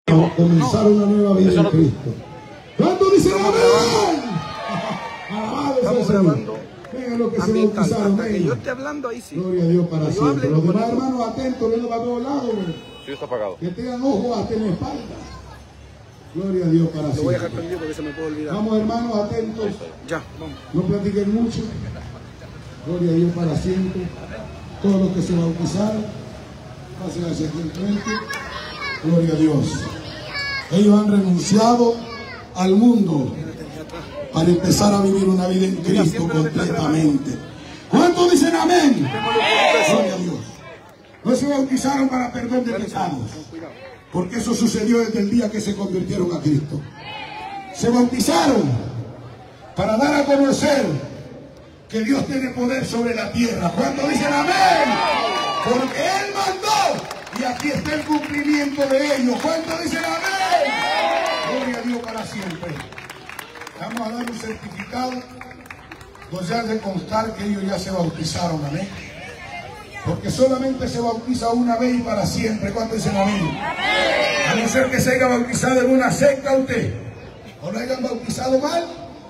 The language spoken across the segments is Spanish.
comenzar una nueva vida en Cristo. ¿Cuánto dicen amén? Alabado sea el Señor. Vengan los que se bautizaron. Que yo esté hablando ahí sí. Gloria a Dios para siempre. Los demás hermanos atentos, viendo para todos lados. Sí, está apagado. Que tengan ojos hasta en la espalda. Gloria a Dios para siempre. Lo voy a dejar prendido porque se me puede olvidar. Vamos hermanos atentos. Ya, vamos. No platiquen mucho. Gloria a Dios para siempre. Todos los que se bautizaron, pasen hacia aquí enfrente. Gloria a Dios. Ellos han renunciado al mundo para empezar a vivir una vida en Cristo completamente. ¿Cuántos dicen amén? Gloria a Dios. No se bautizaron para perdón de pecados, porque eso sucedió desde el día que se convirtieron a Cristo. Se bautizaron para dar a conocer que Dios tiene poder sobre la tierra. ¿Cuántos dicen amén? Porque Él mandó y aquí está el cumplimiento de ello. ¿Cuántos dicen amén? Gloria a Dios para siempre. Vamos a dar un certificado donde hace constar que ellos ya se bautizaron. Amén. Porque solamente se bautiza una vez y para siempre. ¿Cuántos dicen amén? A no ser que se haya bautizado en una secta usted, o lo hayan bautizado mal.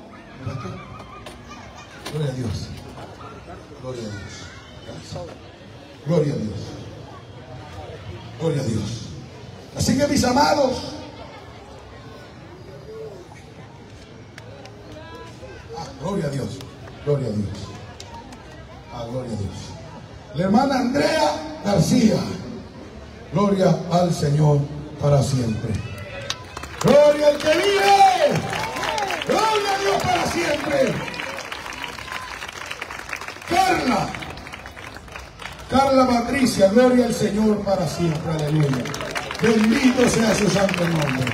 Gloria a Dios. Gloria a Dios. Gloria a Dios. Gloria a Dios. Así que mis amados, gloria a Dios. Gloria a Dios. Gloria a Dios. La hermana Andrea García. Gloria al Señor para siempre. Gloria al que vive. Gloria a Dios para siempre. Carla Patricia, gloria al Señor para siempre, aleluya. Bendito sea su santo nombre.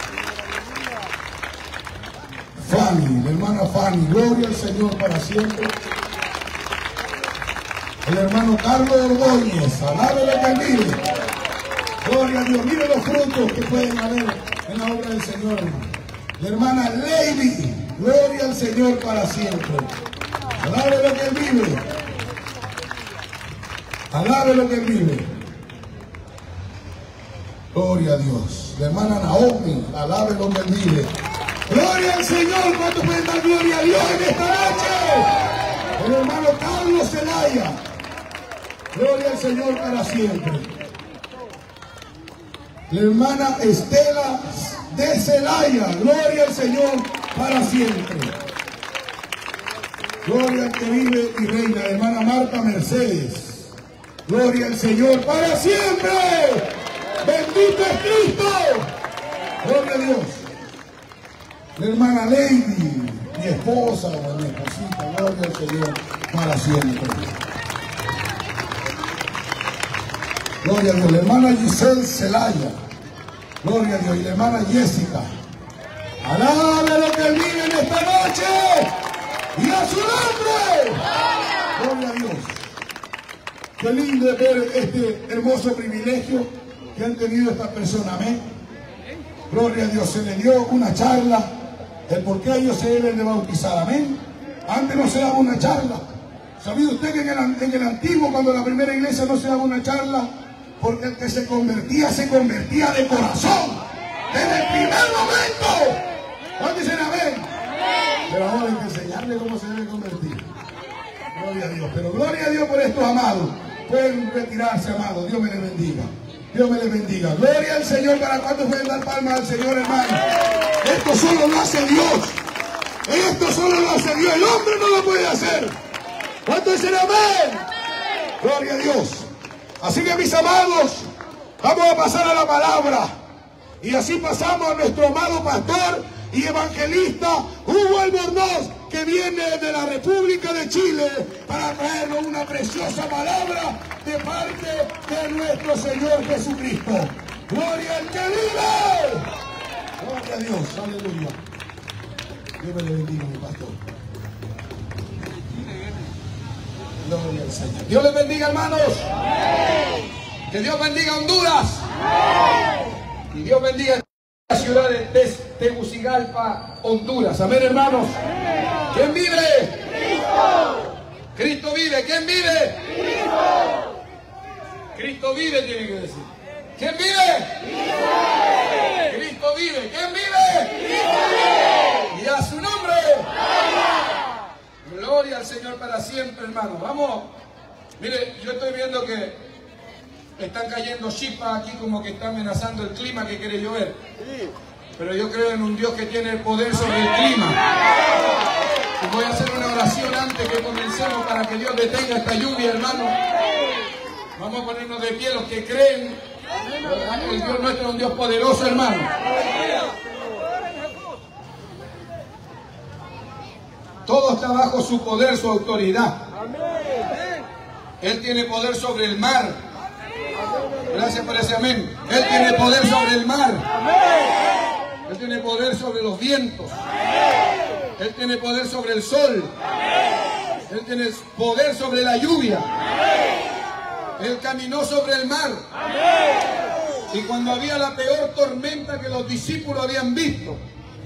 Fanny, la hermana Fanny, gloria al Señor para siempre. El hermano Carlos Ordóñez, alabe lo que vive. Gloria a Dios, mire los frutos que pueden haber en la obra del Señor. La hermana Lady, gloria al Señor para siempre. Alabe lo que Él vive. Alabe lo que Él vive. Gloria a Dios. La hermana Naomi, alabe lo que Él vive. Gloria al Señor. ¿Cuánto pueden dar gloria a Dios en esta noche? El hermano Carlos Zelaya. Gloria al Señor para siempre. La hermana Estela de Zelaya. Gloria al Señor para siempre. Gloria al que vive y reina. La hermana Marta Mercedes. Gloria al Señor para siempre. Bendito es Cristo. Gloria a Dios. La hermana Lady, mi esposa, mi esposita. Gloria al Señor para siempre. Gloria a Dios. La hermana Giselle Zelaya. Gloria a Dios. Y la hermana Jessica. Alabe lo que vive en esta noche. Y a su nombre. Gloria a Dios. Qué lindo es ver este hermoso privilegio que han tenido estas personas. Amén. Gloria a Dios. Se le dio una charla el por qué ellos se deben de bautizar. Amén. Antes no se daba una charla. ¿Sabía usted que en el antiguo, cuando la primera iglesia no se daba una charla? Porque el que se convertía de corazón. Desde el primer momento. ¿Cuántos dicen amén? Pero ahora hay que enseñarle cómo se debe convertir. Gloria a Dios. Pero gloria a Dios por estos amados. Pueden retirarse, amados. Dios me les bendiga. Dios me les bendiga. Gloria al Señor. ¿Para cuántos pueden dar palmas al Señor, hermano? Esto solo lo hace Dios. Esto solo lo hace Dios. El hombre no lo puede hacer. ¿Cuántos dicen amén? Gloria a Dios. Así que mis amados, vamos a pasar a la palabra. Y así pasamos a nuestro amado pastor y evangelista Hugo Albornoz, que viene de la República de Chile para traernos una preciosa palabra de parte de nuestro Señor Jesucristo. ¡Gloria al que vive! ¡Gloria a Dios! ¡Aleluya! Dios me le bendiga, mi pastor. Gloria al Señor. Dios les bendiga, hermanos. Que Dios bendiga Honduras. Y Dios bendiga la ciudad de Tegucigalpa, Honduras. Amén, hermanos. ¿Quién vive? Cristo. Cristo vive. ¿Quién vive? Cristo. Cristo vive, tiene que decir. ¿Quién vive? Cristo. hermanos. Vamos. Mire, yo estoy viendo que están cayendo chispas aquí, como que está amenazando el clima, que quiere llover. Pero yo creo en un Dios que tiene el poder sobre el clima. Y voy a hacer una oración antes que comencemos para que Dios detenga esta lluvia, hermano. Vamos a ponernos de pie los que creen. El Dios nuestro es un Dios poderoso, hermano. Todo está bajo su poder, su autoridad. Él tiene poder sobre el mar. Gracias por ese amén. Él tiene poder sobre el mar. Él tiene poder sobre los vientos. Él tiene poder sobre el sol. Él tiene poder sobre la lluvia. Él caminó sobre el mar. Y cuando había la peor tormenta que los discípulos habían visto,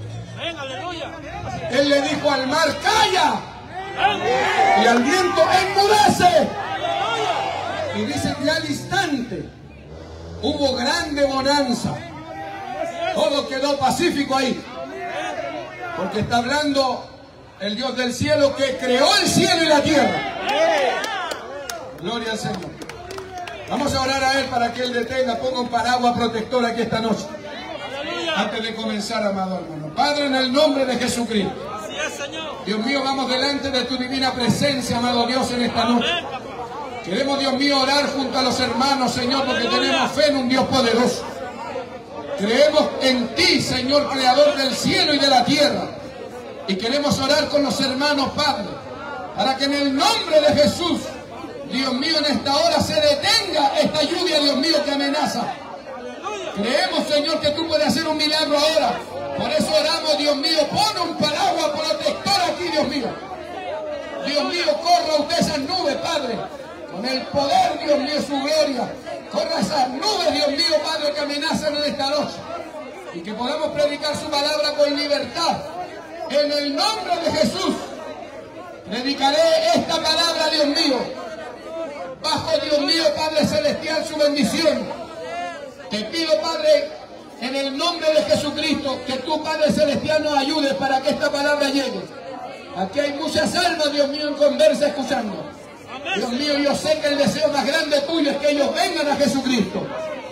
Él le dijo al mar, ¡calla! Y al viento, ¡enmudece! Y dice que al instante hubo grande bonanza. Todo quedó pacífico ahí. Porque está hablando el Dios del cielo que creó el cielo y la tierra. Gloria al Señor. Vamos a orar a Él para que Él detenga, ponga un paraguas protector aquí esta noche. Antes de comenzar, amado hermano. Padre, en el nombre de Jesucristo. Dios mío, vamos delante de tu divina presencia, amado Dios, en esta noche. Queremos, Dios mío, orar junto a los hermanos, Señor, porque tenemos fe en un Dios poderoso. Creemos en ti, Señor, creador del cielo y de la tierra. Y queremos orar con los hermanos, Padre, para que en el nombre de Jesús, Dios mío, en esta hora se detenga esta lluvia, Dios mío, que amenaza. Creemos, Señor, que tú puedes hacer un milagro ahora. Por eso oramos, Dios mío, pon un paraguas protector aquí, Dios mío. Dios mío, corra usted esas nubes, Padre. Con el poder, Dios mío, su gloria. Corra esas nubes, Dios mío, Padre, que amenazan en esta noche. Y que podamos predicar su palabra con libertad. En el nombre de Jesús, predicaré esta palabra, Dios mío. Bajo, Dios mío, Padre celestial, su bendición. Te pido, Padre, en el nombre de Jesucristo, que tú, Padre celestial, nos ayudes para que esta palabra llegue. Aquí hay muchas almas, Dios mío, en conversa escuchando. Dios mío, yo sé que el deseo más grande tuyo es que ellos vengan a Jesucristo.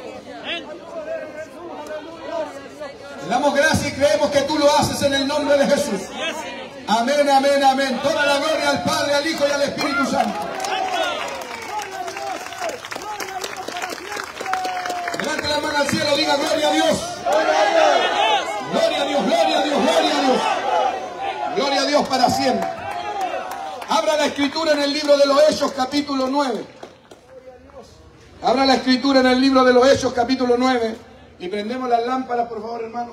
Te damos gracias y creemos que tú lo haces en el nombre de Jesús. Amén, amén, amén. Toda la gloria al Padre, al Hijo y al Espíritu Santo. Levante la mano al cielo, diga gloria a Dios. Gloria a Dios, gloria a Dios, gloria a Dios. Gloria a Dios para siempre. Abra la escritura en el libro de los Hechos, capítulo 9. Abra la escritura en el libro de los Hechos, capítulo 9. Y prendemos las lámparas, por favor, hermanos.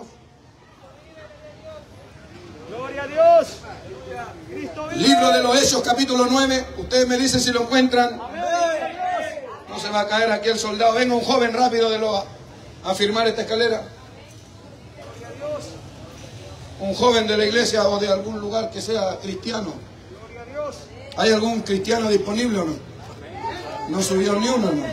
Gloria a Dios. Cristo vive. Libro de los Hechos, capítulo 9. Ustedes me dicen si lo encuentran. No se va a caer aquí el soldado. Venga un joven rápido a firmar esta escalera. Un joven de la iglesia o de algún lugar que sea cristiano. ¿Hay algún cristiano disponible o no? No subió ni uno, ¿no?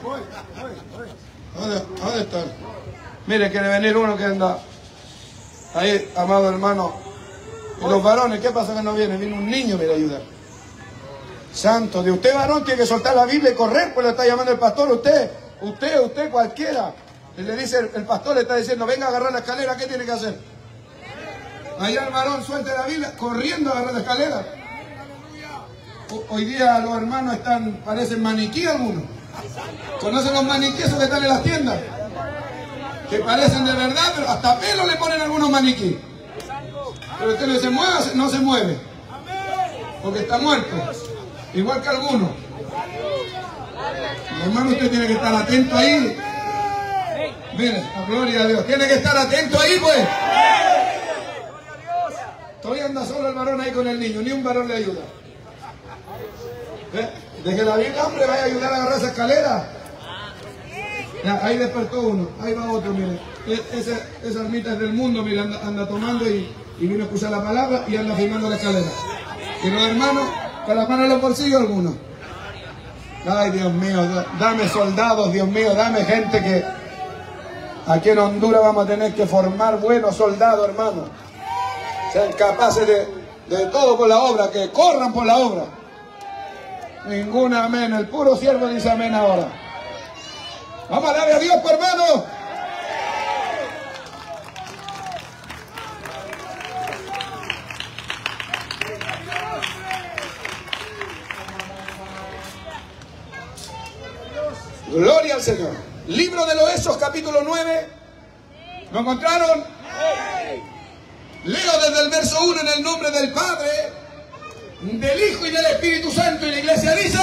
¿Dónde está? Mire, quiere venir uno que anda ahí, amado hermano. Y los varones, ¿qué pasa que no viene? Viene un niño, mire, a ayudar. Santo Dios, usted varón tiene que soltar la Biblia y correr, pues le está llamando el pastor. Usted, cualquiera. Y le dice, el pastor le está diciendo, venga a agarrar la escalera, ¿qué tiene que hacer? Allá el varón suelte la Biblia, corriendo a agarrar la escalera. Hoy día los hermanos parecen maniquí algunos. ¿Conocen los maniquíes que están en las tiendas? Que parecen de verdad, pero hasta pelo le ponen algunos maniquí. Pero usted no se mueve, no se mueve. Porque está muerto. Igual que algunos. Hermano, usted tiene que estar atento ahí. Mire, gloria a Dios. Tiene que estar atento ahí, pues. Todavía anda solo el varón ahí con el niño. Ni un varón le ayuda. Deje la Biblia, hombre, vaya a ayudar a agarrar esa escalera. Ya, ahí despertó uno, ahí va otro, mire. Esa ermita es del mundo, mire, anda tomando y vino a escuchar la palabra y anda firmando la escalera. Y los hermanos, con las manos en los bolsillos algunos. Ay, Dios mío, dame soldados, Dios mío, dame gente que aquí en Honduras vamos a tener que formar buenos soldados, hermanos. Sean capaces de todo por la obra, que corran por la obra. Ninguna amén. El puro siervo dice amén ahora. Vamos a darle a Dios, pues, hermano. Gloria al Señor. Libro de los Hechos, capítulo 9. ¿Lo encontraron? Leo desde el verso 1 en el nombre del Padre, del Hijo y del Espíritu Santo. Y la iglesia dice: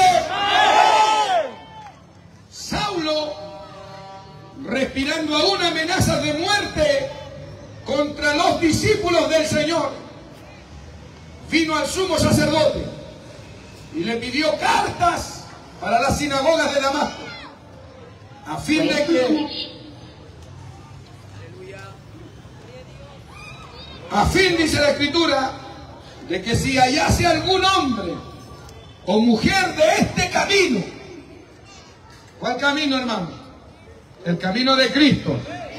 Saulo, respirando aún amenazas de muerte contra los discípulos del Señor, vino al sumo sacerdote y le pidió cartas para las sinagogas de Damasco, a fin de que, dice la Escritura, de que si hallase algún hombre o mujer de este camino. ¿Cuál camino, hermano? El camino de Cristo.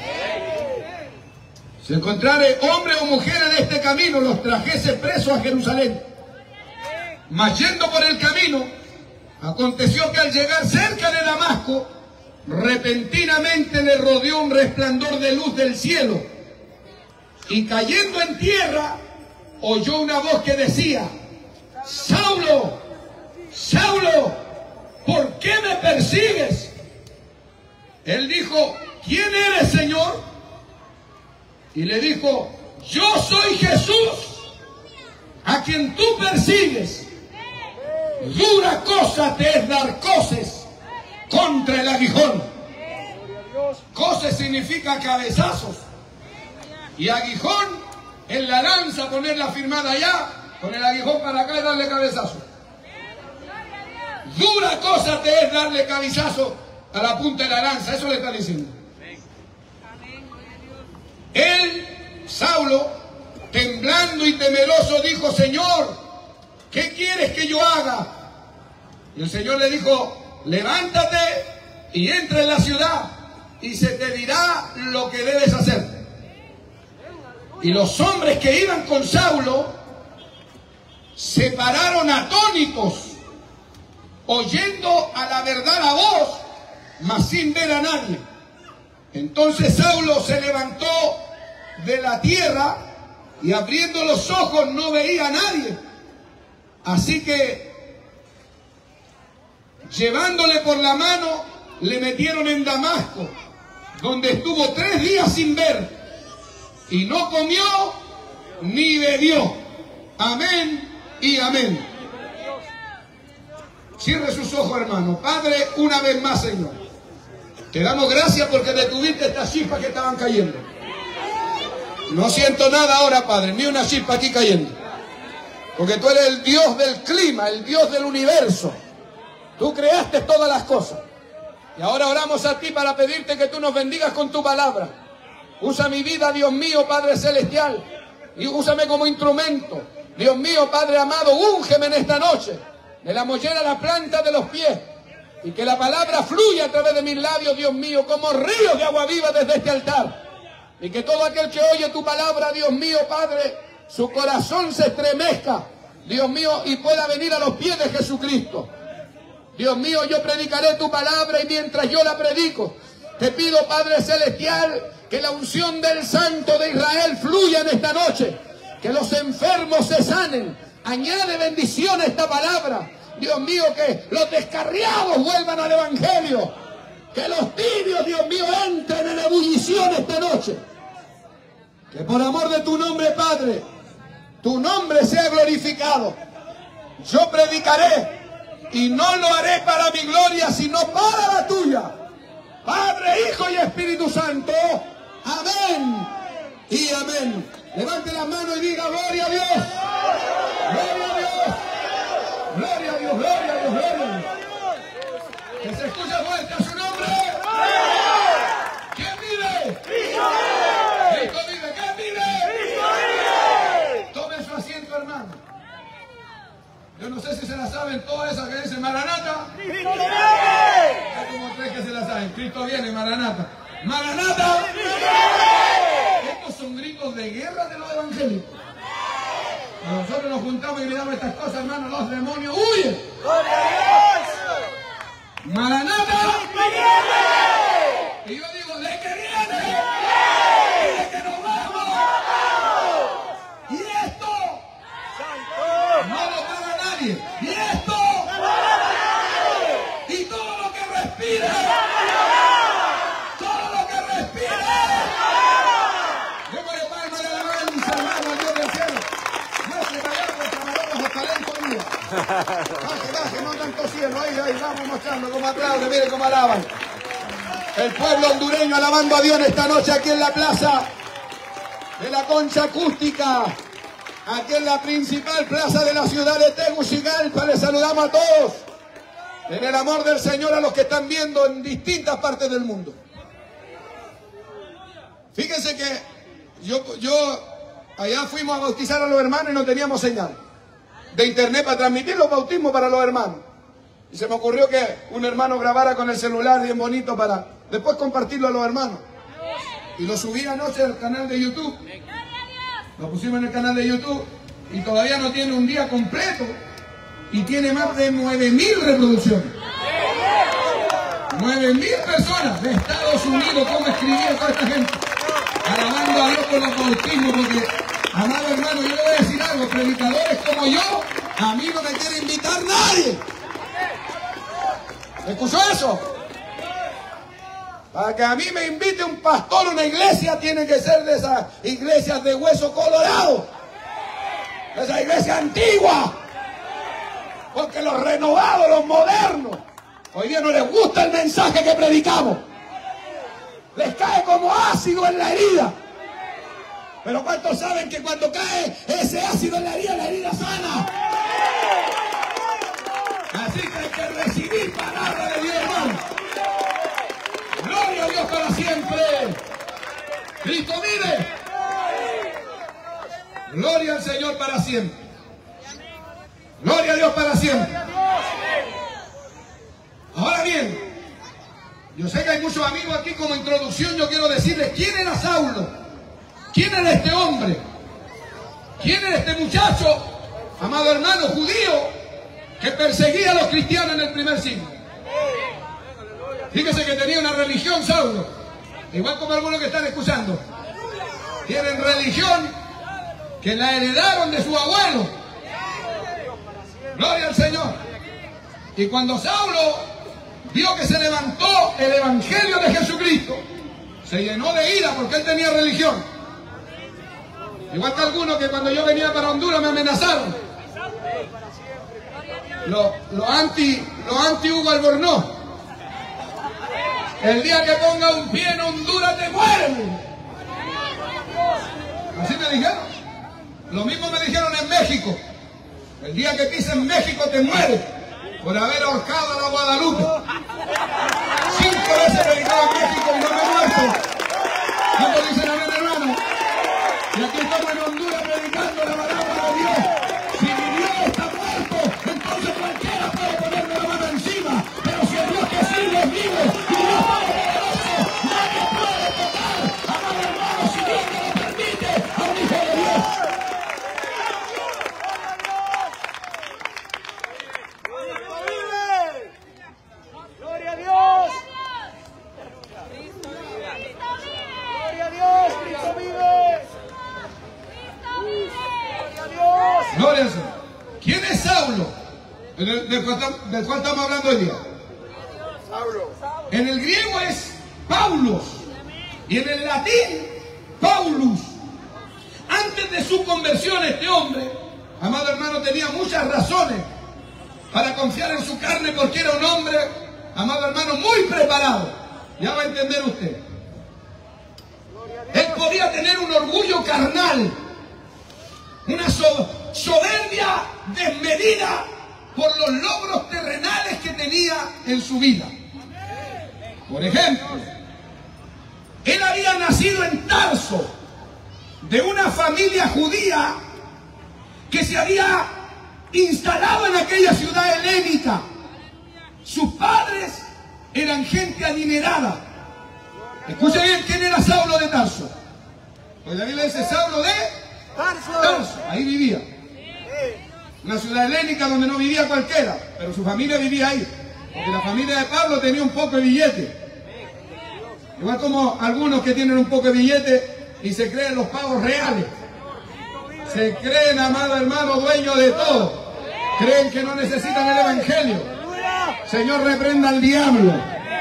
Si encontrare hombre o mujeres de este camino, los trajese presos a Jerusalén. Mas yendo por el camino, aconteció que al llegar cerca de Damasco, repentinamente le rodeó un resplandor de luz del cielo, y cayendo en tierra, oyó una voz que decía: Saulo, Saulo, ¿por qué me persigues? Él dijo: ¿quién eres, Señor? Y le dijo: yo soy Jesús, a quien tú persigues. Dura cosa te es dar coces contra el aguijón. Coces significa cabezazos, y aguijón en la lanza, ponerla firmada allá, con el aguijón para acá y darle cabezazo. Dura cosa te es darle cabezazo a la punta de la lanza. Eso le está diciendo. Él, Saulo, temblando y temeroso, dijo: Señor, ¿qué quieres que yo haga? Y el Señor le dijo: levántate y entra en la ciudad, y se te dirá lo que debes hacer. Y los hombres que iban con Saulo se pararon atónitos, oyendo a la verdad la voz, mas sin ver a nadie. Entonces Saulo se levantó de la tierra y, abriendo los ojos, no veía a nadie. Así que, llevándole por la mano, le metieron en Damasco, donde estuvo 3 días sin ver, y no comió ni bebió. Amén y amén. Cierre sus ojos, hermano. Padre, una vez más, Señor, te damos gracias porque detuviste estas chispas que estaban cayendo. No siento nada ahora, Padre, ni una chispa aquí cayendo, porque tú eres el Dios del clima, el Dios del universo. Tú creaste todas las cosas, y ahora oramos a ti para pedirte que tú nos bendigas con tu palabra. Usa mi vida, Dios mío, Padre celestial, y úsame como instrumento. Dios mío, Padre amado, úngeme en esta noche, de la mollera a la planta de los pies, y que la palabra fluya a través de mis labios, Dios mío, como ríos de agua viva desde este altar. Y que todo aquel que oye tu palabra, Dios mío, Padre, su corazón se estremezca, Dios mío, y pueda venir a los pies de Jesucristo. Dios mío, yo predicaré tu palabra, y mientras yo la predico, te pido, Padre celestial, que la unción del Santo de Israel fluya en esta noche, que los enfermos se sanen. Añade bendición a esta palabra, Dios mío, que los descarriados vuelvan al Evangelio, que los tibios, Dios mío, entren en ebullición esta noche. Que por amor de tu nombre, Padre, tu nombre sea glorificado. Yo predicaré, y no lo haré para mi gloria, sino para la tuya. Padre, Hijo y Espíritu Santo. Amén y amén. Levante la mano y diga: gloria a Dios. Gloria a Dios. Gloria a Dios, gloria a Dios, gloria a Dios. Que se escuche fuerte a su nombre. ¿Quién vive? Cristo vive. ¿Quién vive? Tome su asiento, hermano. Yo no sé si se la saben todas esas que dicen Maranata. Hay como 3 que se la saben. Cristo viene, Maranata. Maranata. Estos son gritos de guerra de los evangélicos. Cuando nosotros nos juntamos y miramos estas cosas, hermano, los demonios huyen. Maranata. Y yo digo, de que viene. Y de que nos vamos. Y esto no lo para nadie. Y esto y todo lo que respire. Todo lo que respire. Démosle palma de alabanza, hermano, al Dios del cielo. Muestre allá los camarones de talento mío. Baje, no tanto cielo. Ahí, vamos mostrando cómo aplauden, miren cómo alaban. El pueblo hondureño alabando a Dios en esta noche aquí en la plaza de la Concha Acústica, aquí en la principal plaza de la ciudad de Tegucigalpa. Les saludamos a todos en el amor del Señor, a los que están viendo en distintas partes del mundo. Fíjense que yo allá fuimos a bautizar a los hermanos y no teníamos señal de internet para transmitir los bautismos para los hermanos. Y se me ocurrió que un hermano grabara con el celular bien bonito para después compartirlo a los hermanos. Y lo subí anoche al canal de YouTube. Lo pusimos en el canal de YouTube y todavía no tiene un día completo y tiene más de 9.000 reproducciones. 9.000 personas de Estados Unidos. ¿Cómo escribía toda esta gente? Alabando a Dios por los bautismos, porque, amado hermano, yo le voy a decir algo, predicadores como yo, a mí no me quiere invitar nadie. ¿Escuchó eso? Para que a mí me invite un pastor a una iglesia, tiene que ser de esas iglesias de hueso colorado, de esa iglesia antigua, porque los renovados, los modernos, hoy día no les gusta el mensaje que predicamos, les cae como ácido en la herida. Pero ¿cuántos saben que cuando cae ese ácido en la herida sana? Así que hay que recibir palabra de Dios, hermano. Gloria a Dios para siempre. Cristo vive. Gloria al Señor para siempre. Gloria a Dios para siempre. Ahora bien, yo sé que hay muchos amigos aquí. Como introducción yo quiero decirles quién era Saulo, quién era este hombre, quién era este muchacho, amado hermano, judío, que perseguía a los cristianos en el primer siglo. Fíjese que tenía una religión Saulo, igual como algunos que están escuchando. Tienen religión que la heredaron de su abuelo. Gloria al Señor. Y cuando Saulo vio que se levantó el evangelio de Jesucristo, se llenó de ira porque él tenía religión. Igual que algunos que cuando yo venía para Honduras me amenazaron. Los anti Hugo Albornoz. El día que ponga un pie en Honduras te mueren. Así me dijeron. Lo mismo me dijeron en México. El día que pises en México te mueres por haber ahorcado a la Guadalupe. 5 veces predicado en México y no me he muerto. ¿Cómo dicen amén, hermano? Y aquí estamos en Honduras predicando la palabra de Dios. Si mi Dios está muerto, entonces cualquiera puede ponerme la mano encima. Pero si el Dios que sirve es vivo y Dios todopoderoso, nadie puede tocar, amado hermano, si Dios me lo permite, a un hijo de Dios. ¡Gloria a Dios! ¡Gloria a Dios! ¡Cristo vive! ¡Gloria a Dios! Gloria al Señor. ¿Quién es Saulo? Del cual estamos hablando hoy día. En el griego es Paulos y en el latín Paulus. Antes de su conversión, este hombre, amado hermano, tenía muchas razones para confiar en su carne, porque era un hombre, amado hermano, muy preparado. Ya va a entender usted. Él podía tener un orgullo carnal, una soberbia desmedida por los logros terrenales que tenía en su vida. Por ejemplo, él había nacido en Tarso, de una familia judía que se había instalado en aquella ciudad helénica. Sus padres eran gente adinerada. Escuchen bien quién era Saulo de Tarso. Pues la Biblia dice Saulo de Tarso. Ahí vivía. Una ciudad helénica donde no vivía cualquiera, pero su familia vivía ahí. Porque la familia de Pablo tenía un poco de billete. Igual como algunos que tienen un poco de billete y se creen los pavos reales. Se creen, amado hermano, dueños de todo. Creen que no necesitan el evangelio. Señor, reprenda al diablo.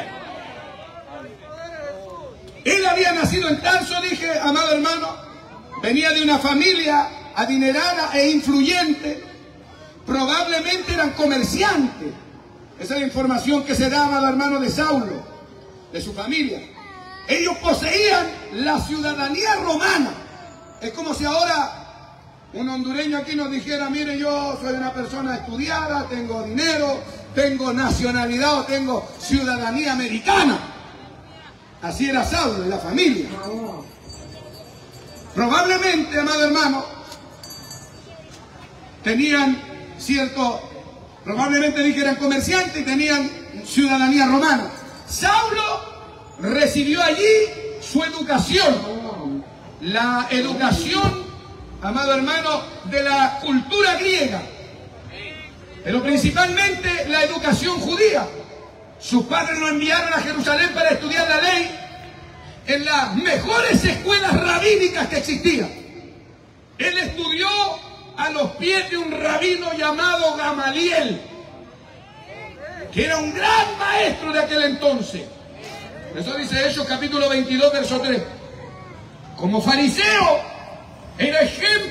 Él había nacido en Tarso, dije, amado hermano. Venía de una familia adinerada e influyente. Probablemente eran comerciantes. Esa es la información que se daba al hermano de Saulo, de su familia. Ellos poseían la ciudadanía romana. Es como si ahora un hondureño aquí nos dijera, mire, yo soy una persona estudiada, tengo dinero, tengo nacionalidad o tengo ciudadanía americana. Así era Saulo y la familia. Probablemente, amado hermano, tenían probablemente dije eran comerciantes y tenían ciudadanía romana. Saulo recibió allí su educación, la educación, amado hermano, de la cultura griega, pero principalmente la educación judía. Sus padres lo enviaron a Jerusalén para estudiar la ley en las mejores escuelas rabínicas que existían. Él estudió a los pies de un rabino llamado Gamaliel, que era un gran maestro de aquel entonces. Eso dice Hechos capítulo 22, verso 3. Como fariseo, era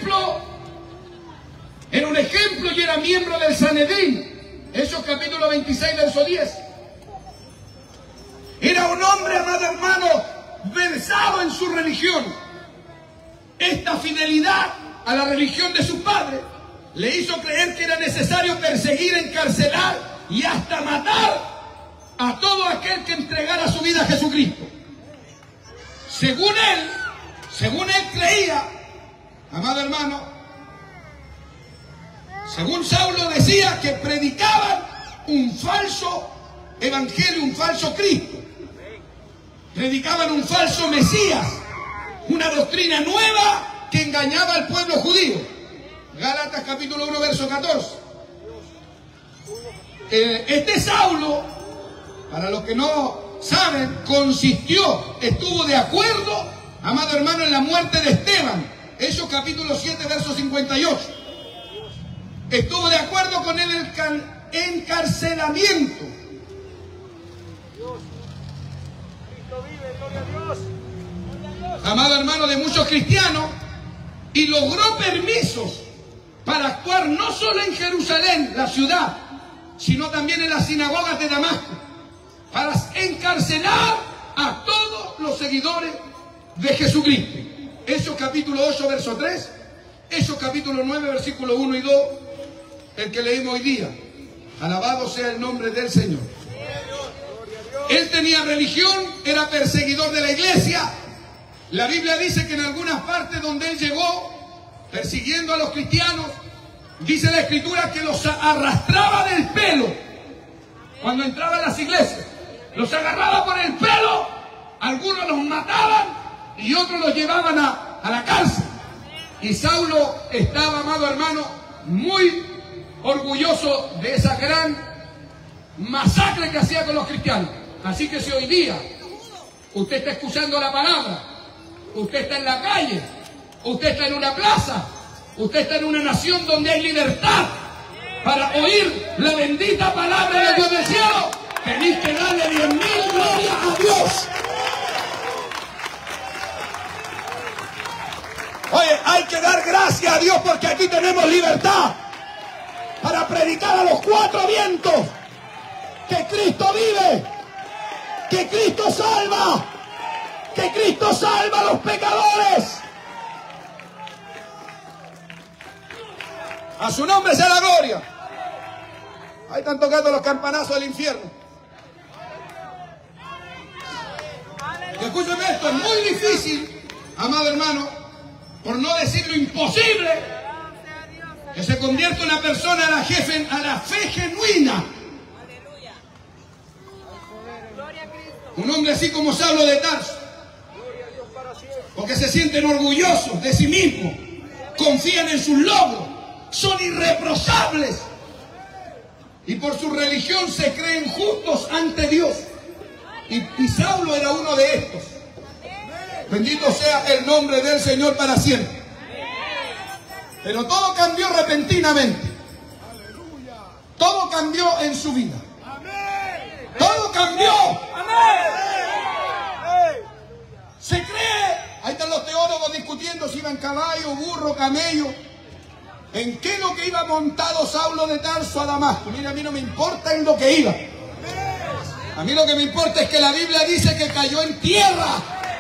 un ejemplo y era miembro del Sanedrín. Hechos capítulo 26, verso 10. Era un hombre, amado hermano, versado en su religión. Esta fidelidad a la religión de su padre le hizo creer que era necesario perseguir, encarcelar y hasta matar a todo aquel que entregara su vida a Jesucristo. Según él creía, amado hermano, según Saulo decía que predicaban un falso evangelio, un falso Cristo. Predicaban un falso Mesías, una doctrina nueva que engañaba al pueblo judío. Gálatas capítulo 1, verso 14. Este Saulo, para los que no saben, estuvo de acuerdo, amado hermano, en la muerte de Esteban. Hechos capítulo 7, verso 58. Estuvo de acuerdo con el encarcelamiento. Amado hermano, de muchos cristianos, y logró permisos para actuar no solo en Jerusalén, la ciudad, sino también en las sinagogas de Damasco, para encarcelar a todos los seguidores de Jesucristo. Hechos capítulo 8, verso 3, Hechos capítulo 9, versículo 1 y 2, el que leímos hoy día. Alabado sea el nombre del Señor. Él tenía religión, era perseguidor de la iglesia. La Biblia dice que en algunas partes donde él llegó, persiguiendo a los cristianos, dice la Escritura que los arrastraba del pelo cuando entraba a las iglesias. Los agarraba por el pelo, algunos los mataban y otros los llevaban a la cárcel. Y Saulo estaba, amado hermano, muy orgulloso de esa gran masacre que hacía con los cristianos. Así que si hoy día usted está escuchando la palabra, usted está en la calle, usted está en una plaza, usted está en una nación donde hay libertad para oír la bendita palabra de Dios del cielo, tenéis que darle 10.000 glorias a Dios. Oye, hay que dar gracias a Dios porque aquí tenemos libertad para predicar a los cuatro vientos que Cristo vive, que Cristo salva, que Cristo salva a los pecadores. A su nombre sea la gloria. Ahí están tocando los campanazos del infierno. Y escúcheme esto, es muy difícil, amado hermano, por no decir lo imposible, que se convierta una persona a la fe genuina. Un hombre así como Saulo de Tarso, porque se sienten orgullosos de sí mismos, confían en sus logros, son irreprochables. y por su religión se creen justos ante Dios. Y Saulo era uno de estos. Bendito sea el nombre del Señor para siempre. Pero todo cambió repentinamente. Todo cambió en su vida. Todo cambió. Se cree, ahí están los teólogos discutiendo si iba en caballo, burro, camello. ¿En qué lo que iba montado Saulo de Tarso a Damasco? Mira, a mí no me importa en lo que iba. A mí lo que me importa es que la Biblia dice que cayó en tierra.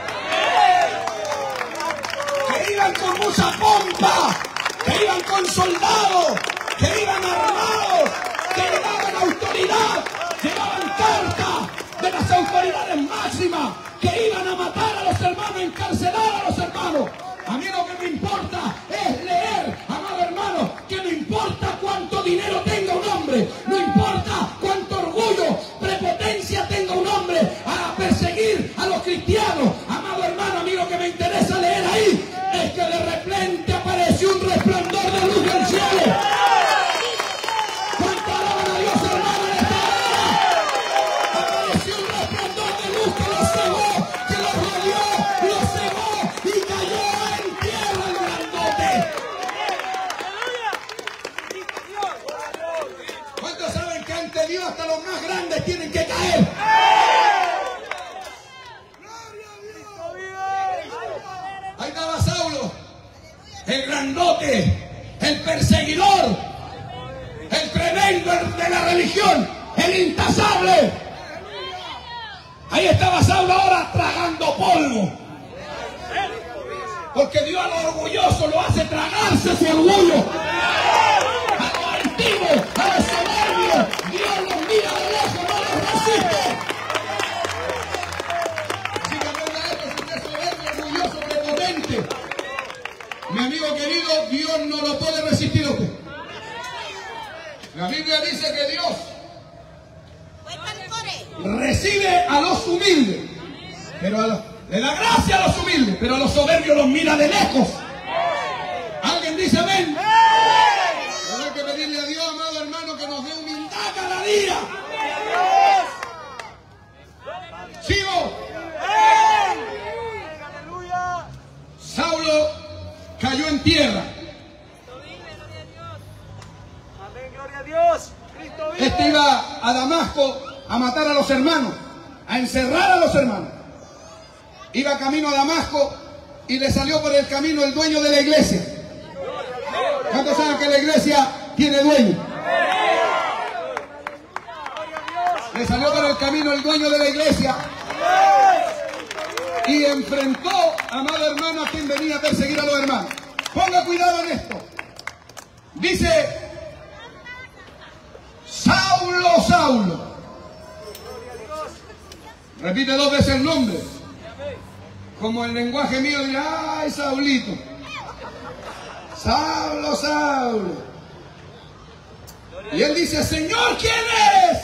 Que iban con mucha pompa, que iban con soldados, que iban armados, que llevaban autoridad, llevaban cartas de las autoridades máximas, que iban a matar a los hermanos, encarcelar a los hermanos. A mí lo que me importa es leer, amado hermano, que no importa cuánto dinero tenga un hombre, no importa cuánto orgullo, prepotencia tenga un hombre a perseguir a los cristianos. Amado hermano, a mí lo que me interesa leer ahí es que de repente apareció un resplandor de luz del cielo. ¿Cuánto alaban a Dios, hermano, en esta hora? Apareció un resplandor de luz que los cegó, que los rodeó, los cegó y cayó en tierra el grandote. ¿Cuántos saben que ante Dios hasta los más grandes tienen que caer? Ahí estaba Saulo, el grandote, el perseguidor, el tremendo de la religión, el intasable. Ahí estaba Saulo ahora tragando polvo. Porque Dios a lo orgulloso lo hace tragarse su orgullo. A los altivos, a los soberbios, Dios los mira de lejos, no los resiste. Así que aprenda esto, si usted es soberbio, orgulloso, prepotente, mi amigo querido, Dios no lo puede resistir a usted. La Biblia dice que Dios recibe a los humildes, pero le da gracia a los humildes, pero a los soberbios los mira de lejos. ¿Alguien dice amén? Hay que pedirle a Dios, amado hermano, que nos dé humildad cada día. ¿Sigo? Saulo cayó en tierra. Este iba a Damasco a matar a los hermanos, a encerrar a los hermanos. Iba camino a Damasco y le salió por el camino el dueño de la iglesia. ¿Cuántos saben que la iglesia tiene dueño? Le salió por el camino el dueño de la iglesia y enfrentó, amado hermano, a quien venía a perseguir a los hermanos. Ponga cuidado en esto. Dice: Saulo, Saulo. Repite 2 veces el nombre. Como el lenguaje mío dirá: ay, Saulito. Saulo, Saulo. Y él dice: Señor, ¿quién eres?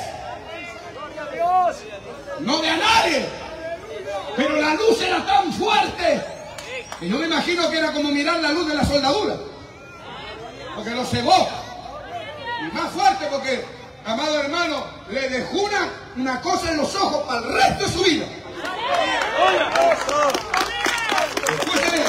No ve a nadie. Pero la luz era tan fuerte que yo me imagino que era como mirar la luz de la soldadura. Porque lo cegó. Y más fuerte porque, amado hermano, le dejó una cosa en los ojos para el resto de su vida. Escuche bien.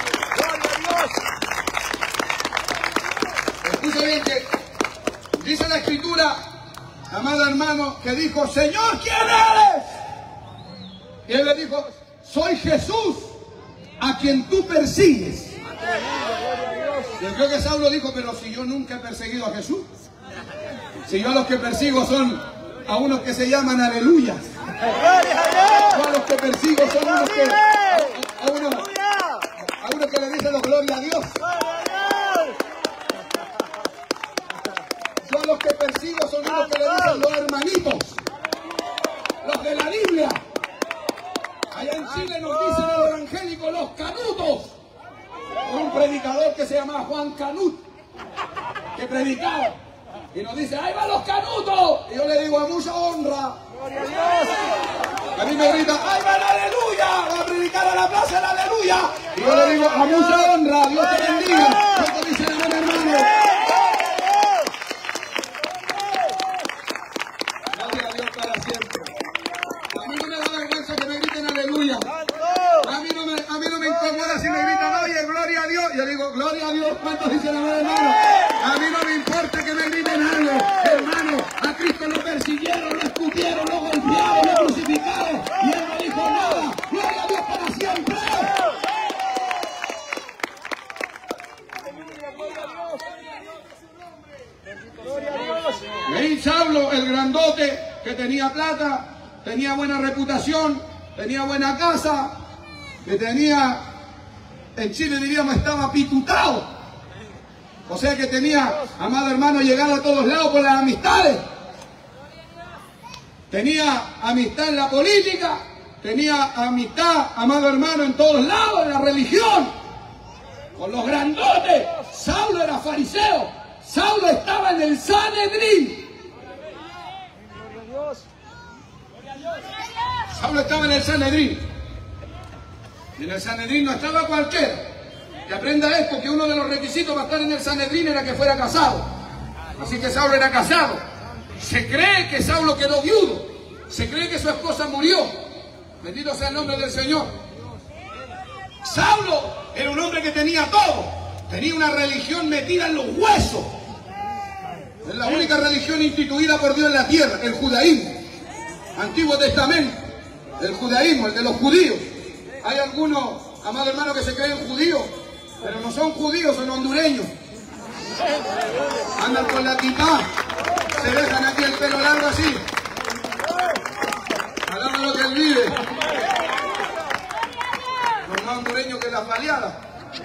Escuche bien que dice la Escritura, amado hermano, que dijo: Señor, ¿quién eres? Y él le dijo: soy Jesús, a quien tú persigues. Yo creo que Saulo dijo: pero si yo nunca he perseguido a Jesús. Si yo a los que persigo son a unos que se llaman aleluyas. Yo a los que persigo son unos que a unos que le dicen los gloria a Dios. Yo a los que persigo son unos que le dicen los hermanitos, los de la Biblia. Allá en Chile nos dicen a los evangélicos los canutos. Un predicador que se llamaba Juan Canut, que predicaba y nos dice: ahí van los canutos. Y yo le digo: a mucha honra. A mí me grita: ahí van, aleluya. Va a predicar a la plaza el aleluya. Y yo le digo: a mucha honra. Dios te bendiga. ¿Cuánto dicen amén, hermano? si me gritan, oye, gloria a Dios, yo digo, gloria a Dios, ¿cuántos dicen amén, hermano? A mí no me importa que me griten algo, hermano, a Cristo lo persiguieron, lo escupieron, lo golpearon, lo crucificaron, y Él no dijo nada, gloria a Dios para siempre. Y ahí Saulo, el grandote, que tenía plata, tenía buena reputación, tenía buena casa, que tenía, en Chile diríamos, estaba pitutado. O sea que tenía, amado hermano, llegar a todos lados por las amistades. Tenía amistad en la política, tenía amistad, amado hermano, en todos lados, en la religión, con los grandotes. Saulo era fariseo, Saulo estaba en el Sanedrín. Saulo estaba en el Sanedrín. Y en el Sanedrín no estaba cualquiera. Que aprenda esto, que uno de los requisitos para estar en el Sanedrín era que fuera casado. Así que Saulo era casado. Se cree que Saulo quedó viudo. Se cree que su esposa murió. Bendito sea el nombre del Señor. Saulo era un hombre que tenía todo. Tenía una religión metida en los huesos. Es la única religión instituida por Dios en la tierra, el judaísmo. Antiguo Testamento, el judaísmo, el de los judíos. Hay algunos, amados hermanos, que se creen judíos, pero no son judíos, son hondureños. Andan con la quipá, se dejan aquí el pelo largo así. Hagamos lo que él vive. Los más hondureños que las baleadas.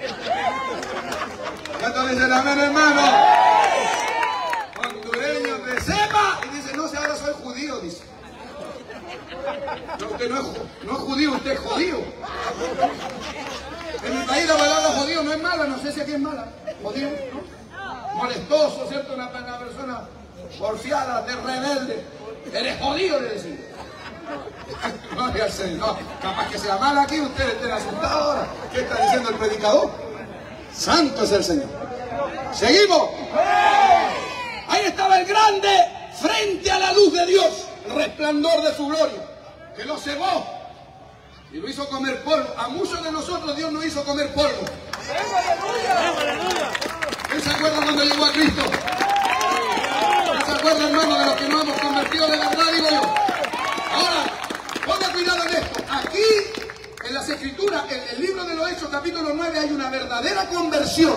¿Cuánto dice el amén, hermano? Hondureños de cepa y dice, no sé, ahora soy judío, dice. No, usted no es judío, usted es judío. En mi país la palabra judío no es mala, no sé si aquí es mala. Judío, ¿no? Molestoso, ¿cierto? Una persona porfiada, de rebelde. Eres judío, le decimos. Gloria al Señor. Capaz que sea mala aquí, ustedes estén asustados ahora. ¿Qué está diciendo el predicador? Santo es el Señor. Seguimos. Ahí estaba el grande frente a la luz de Dios, el resplandor de su gloria, que lo cegó y lo hizo comer polvo. A muchos de nosotros Dios nos hizo comer polvo. ¿Quién se acuerda cuando llegó a Cristo? ¿Quién se acuerda, hermano, de los que nos hemos convertido de verdad, digo yo? Ahora, ponga cuidado en esto. Aquí, en las Escrituras, en el libro de los Hechos, capítulo 9, hay una verdadera conversión.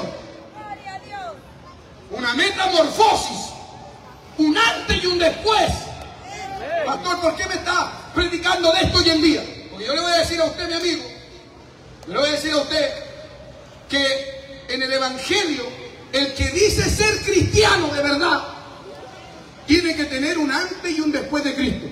Una metamorfosis. Un antes y un después. Pastor, ¿por qué me está predicando de esto hoy en día? Porque yo le voy a decir a usted, mi amigo, le voy a decir a usted que en el Evangelio, el que dice ser cristiano de verdad, tiene que tener un antes y un después de Cristo.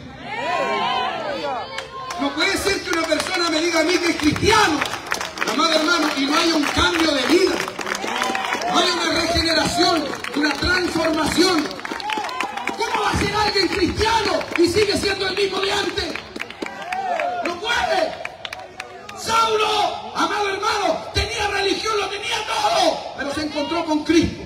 No puede ser que una persona me diga a mí que es cristiano, amado hermano, y no haya un cambio de vida, no haya una regeneración, una transformación. ¿Cómo va a ser alguien cristiano y sigue siendo el mismo de antes? No puede. Saulo, amado hermano, tenía religión, lo tenía todo, pero se encontró con Cristo.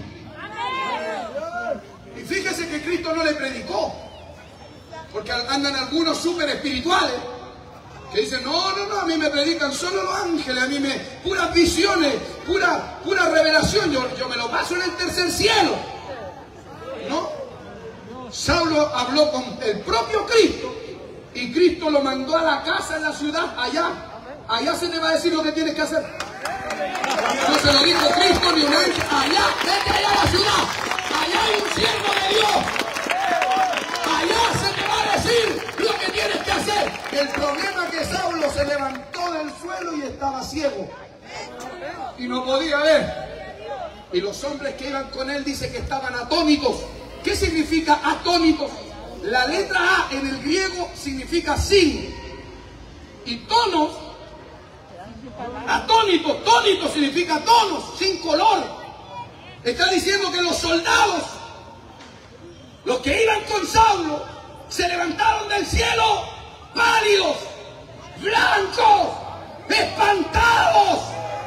Y fíjese que Cristo no le predicó, porque andan algunos súper espirituales que dicen, no, a mí me predican solo los ángeles, a mí puras visiones, pura revelación, yo me lo paso en el tercer cielo. ¿No? Saulo habló con el propio Cristo y Cristo lo mandó a la casa en la ciudad, allá se te va a decir lo que tienes que hacer. No se lo dijo Cristo ni un ángel, allá, vete allá a la ciudad, allá hay un siervo de Dios, allá se te va a decir lo que tienes que hacer. El problema es que Saulo se levantó del suelo y estaba ciego y no podía ver. Y los hombres que iban con él dice que estaban atónitos. ¿Qué significa atónitos? La letra A en el griego significa sin. Y tonos, atónitos, tónitos significa tonos, sin color. Está diciendo que los soldados, los que iban con Saulo, se levantaron del cielo pálidos, blancos, espantados.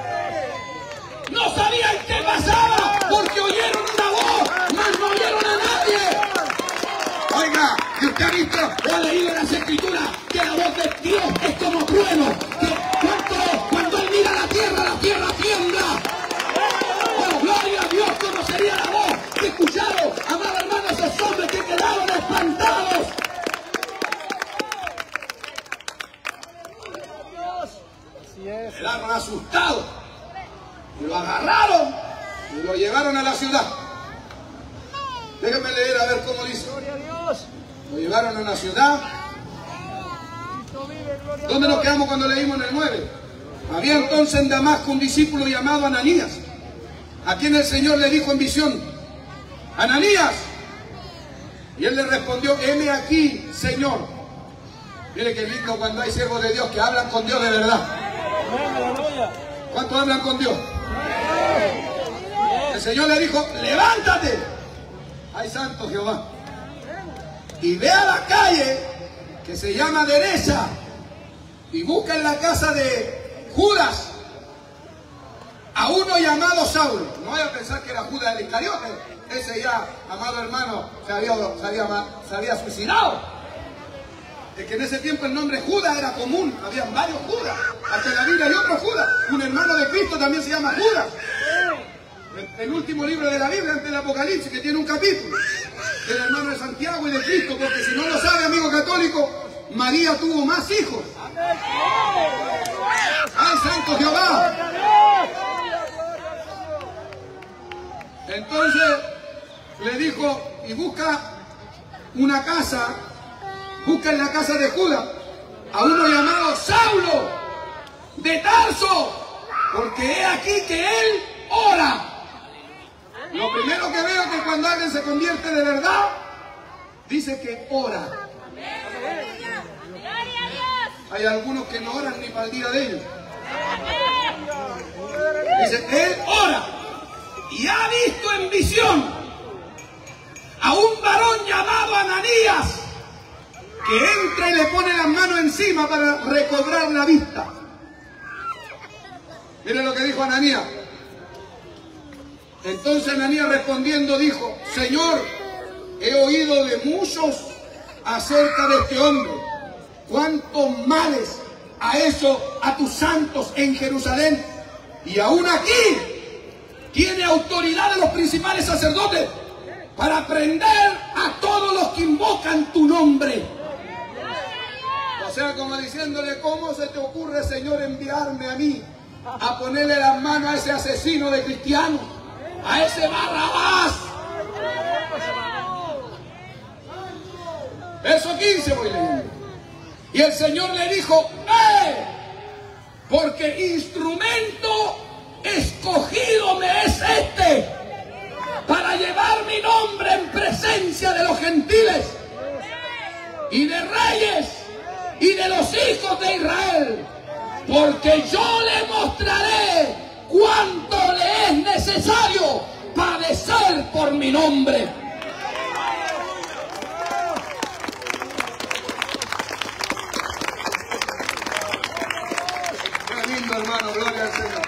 No sabían qué pasaba porque oyeron una voz, mas no oyeron a nadie. Oiga, que usted ha visto o ha leído en las Escrituras que la voz de Dios es como trueno. Que cuando Él mira la tierra agarraron y lo llevaron a la ciudad. Déjenme leer a ver cómo dice. Gloria a Dios. Lo llevaron a la ciudad. Cristo vive, gloria a ¿Dónde nos Dios. quedamos cuando leímos en el 9? Había entonces en Damasco un discípulo llamado Ananías, a quien el Señor le dijo en visión: Ananías. Y él le respondió: heme aquí, Señor. Mire qué lindo cuando hay siervos de Dios que hablan con Dios de verdad. ¿Cuántos hablan con Dios? El Señor le dijo: levántate. Ay, santo Jehová. Y ve a la calle que se llama derecha y busca en la casa de Judas a uno llamado Saulo. No vaya a pensar que era Judas el Iscariote. Ese ya, amado hermano, se había suicidado. Es que en ese tiempo el nombre Judas era común. Habían varios Judas. Hasta en la Biblia hay otro Judas. Un hermano de Cristo también se llama Judas. El último libro de la Biblia, antes del Apocalipsis, que tiene un capítulo. El hermano de Santiago y de Cristo. Porque si no lo sabe, amigo católico, María tuvo más hijos. ¡Ay, santo Jehová! Entonces le dijo: y busca una casa, busca en la casa de Judas a uno llamado Saulo de Tarso, porque he aquí que él ora. Lo primero que veo es que cuando alguien se convierte de verdad, dice que ora. Hay algunos que no oran ni para el día de ellos. Dice, él ora y ha visto en visión a un varón llamado Ananías, que entra y le pone las manos encima para recobrar la vista. Miren lo que dijo Ananías. Entonces Ananías respondiendo dijo: Señor, he oído de muchos acerca de este hombre, cuántos males ha hecho a tus santos en Jerusalén, y aún aquí tiene autoridad de los principales sacerdotes para prender a todos los que invocan tu nombre. O sea, como diciéndole: ¿cómo se te ocurre, Señor, enviarme a mí a ponerle las manos a ese asesino de cristianos, a ese Barrabás? Verso 15 voy leyendo. Y el Señor le dijo: porque instrumento escogido me es este para llevar mi nombre en presencia de los gentiles y de reyes y de los hijos de Israel, porque yo le mostraré cuánto le es necesario padecer por mi nombre. Qué lindo, hermano, gloria al Señor.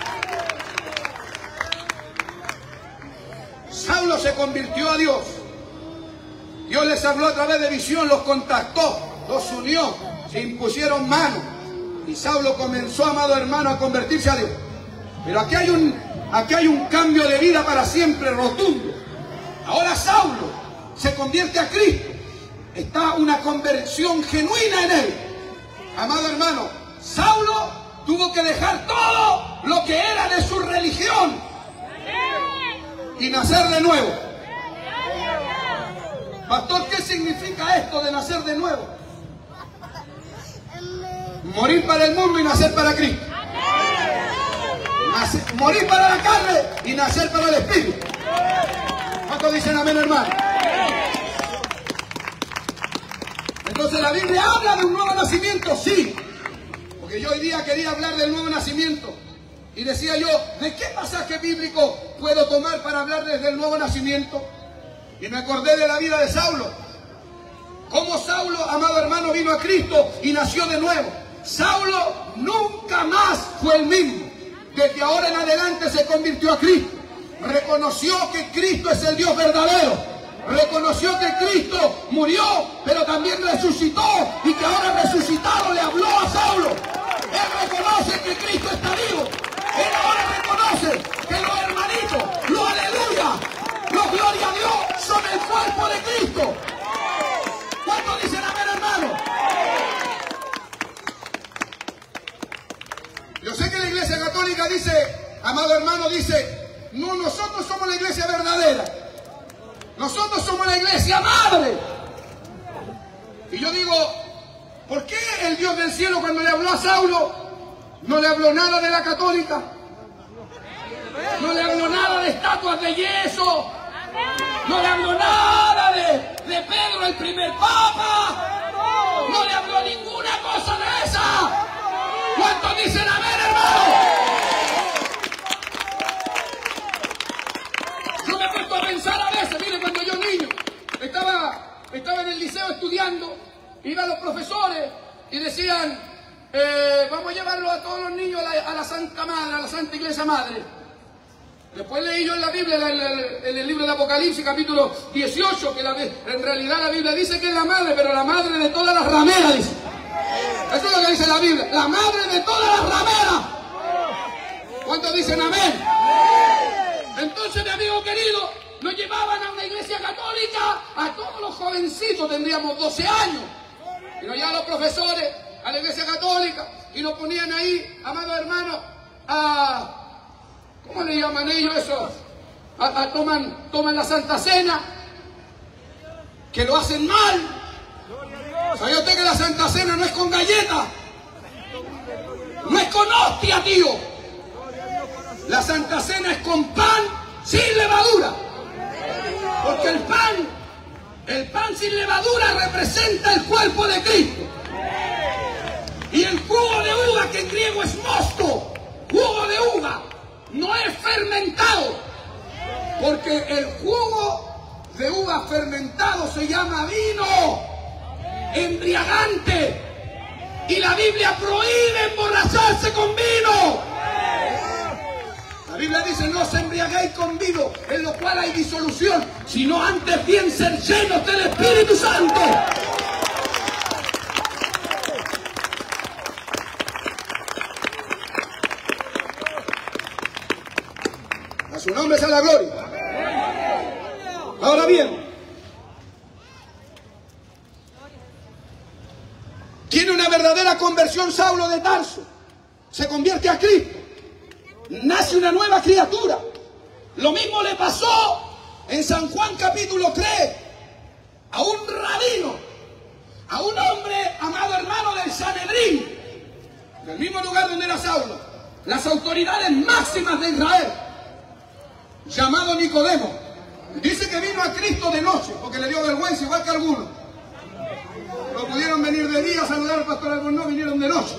Saulo se convirtió a Dios. Dios les habló a través de visión, los contactó, los unió, se impusieron manos. Y Saulo comenzó, amado hermano, a convertirse a Dios. Pero aquí hay un cambio de vida para siempre rotundo. Ahora Saulo se convierte a Cristo. Está una conversión genuina en él. Amado hermano, Saulo tuvo que dejar todo lo que era de su religión y nacer de nuevo. Pastor, ¿qué significa esto de nacer de nuevo? Morir para el mundo y nacer para Cristo. Morir para la carne y nacer para el Espíritu. ¿Cuántos dicen amén, hermano? Entonces la Biblia habla de un nuevo nacimiento, sí. Porque yo hoy día quería hablar del nuevo nacimiento. Y decía yo, ¿de qué pasaje bíblico puedo tomar para hablarles del nuevo nacimiento? Y me acordé de la vida de Saulo. Cómo Saulo, amado hermano, vino a Cristo y nació de nuevo. Saulo nunca más fue el mismo. Desde ahora en adelante se convirtió a Cristo. Reconoció que Cristo es el Dios verdadero. Reconoció que Cristo murió, pero también resucitó. Y que ahora resucitado le habló a Saulo. Él reconoce que Cristo está vivo. Él ahora reconoce que los hermanitos, los aleluya, los gloria a Dios, son el cuerpo de Cristo. ¿Cuántos dicen amén, hermano? Yo sé que la Iglesia Católica dice, amado hermano, dice, no, nosotros somos la iglesia verdadera. Nosotros somos la iglesia madre. Y yo digo, ¿por qué el Dios del cielo cuando le habló a Saulo no le habló nada de la católica? No le habló nada de estatuas de yeso. No le habló nada de Pedro, el primer papa. No le habló ninguna cosa de esa. ¿Cuántos dicen amén, hermano? Yo me he puesto a pensar a veces, mire, cuando yo niño estaba en el liceo estudiando, iban los profesores y decían, vamos a llevarlo a todos los niños a la Santa Madre, a la Santa Iglesia Madre. Después leí yo en la Biblia, en el libro de Apocalipsis, capítulo 18, que en realidad la Biblia dice que es la madre, pero la madre de todas las rameras, dice. Eso es lo que dice la Biblia, la madre de todas las rameras. ¿Cuántos dicen amén? Entonces, mi amigo querido, nos llevaban a una iglesia católica, a todos los jovencitos, tendríamos 12 años. Y nos llevaban los profesores a la iglesia católica y nos ponían ahí, amados hermanos, ¿cómo le llaman ellos eso? Toman la Santa Cena, que lo hacen mal. ¿Sabía usted que la Santa Cena no es con galletas? No es con hostia, tío. La Santa Cena es con pan sin levadura. Porque el pan sin levadura representa el cuerpo de Cristo. Y el jugo de uva, que en griego es mosto, jugo de uva, no es fermentado, porque el jugo de uva fermentado se llama vino embriagante, y la Biblia prohíbe emborracharse con vino. La Biblia dice, no os embriaguéis con vino, en lo cual hay disolución, sino antes bien ser llenos del Espíritu Santo. Su nombre sea la gloria. Ahora bien, tiene una verdadera conversión Saulo de Tarso. Se convierte a Cristo. Nace una nueva criatura. Lo mismo le pasó en San Juan capítulo 3 a un rabino, a un hombre, amado hermano, del Sanedrín, del mismo lugar donde era Saulo, las autoridades máximas de Israel, llamado Nicodemo. Dice que vino a Cristo de noche, porque le dio vergüenza, igual que algunos. No pudieron venir de día a saludar al pastor Albornoz, vinieron de noche.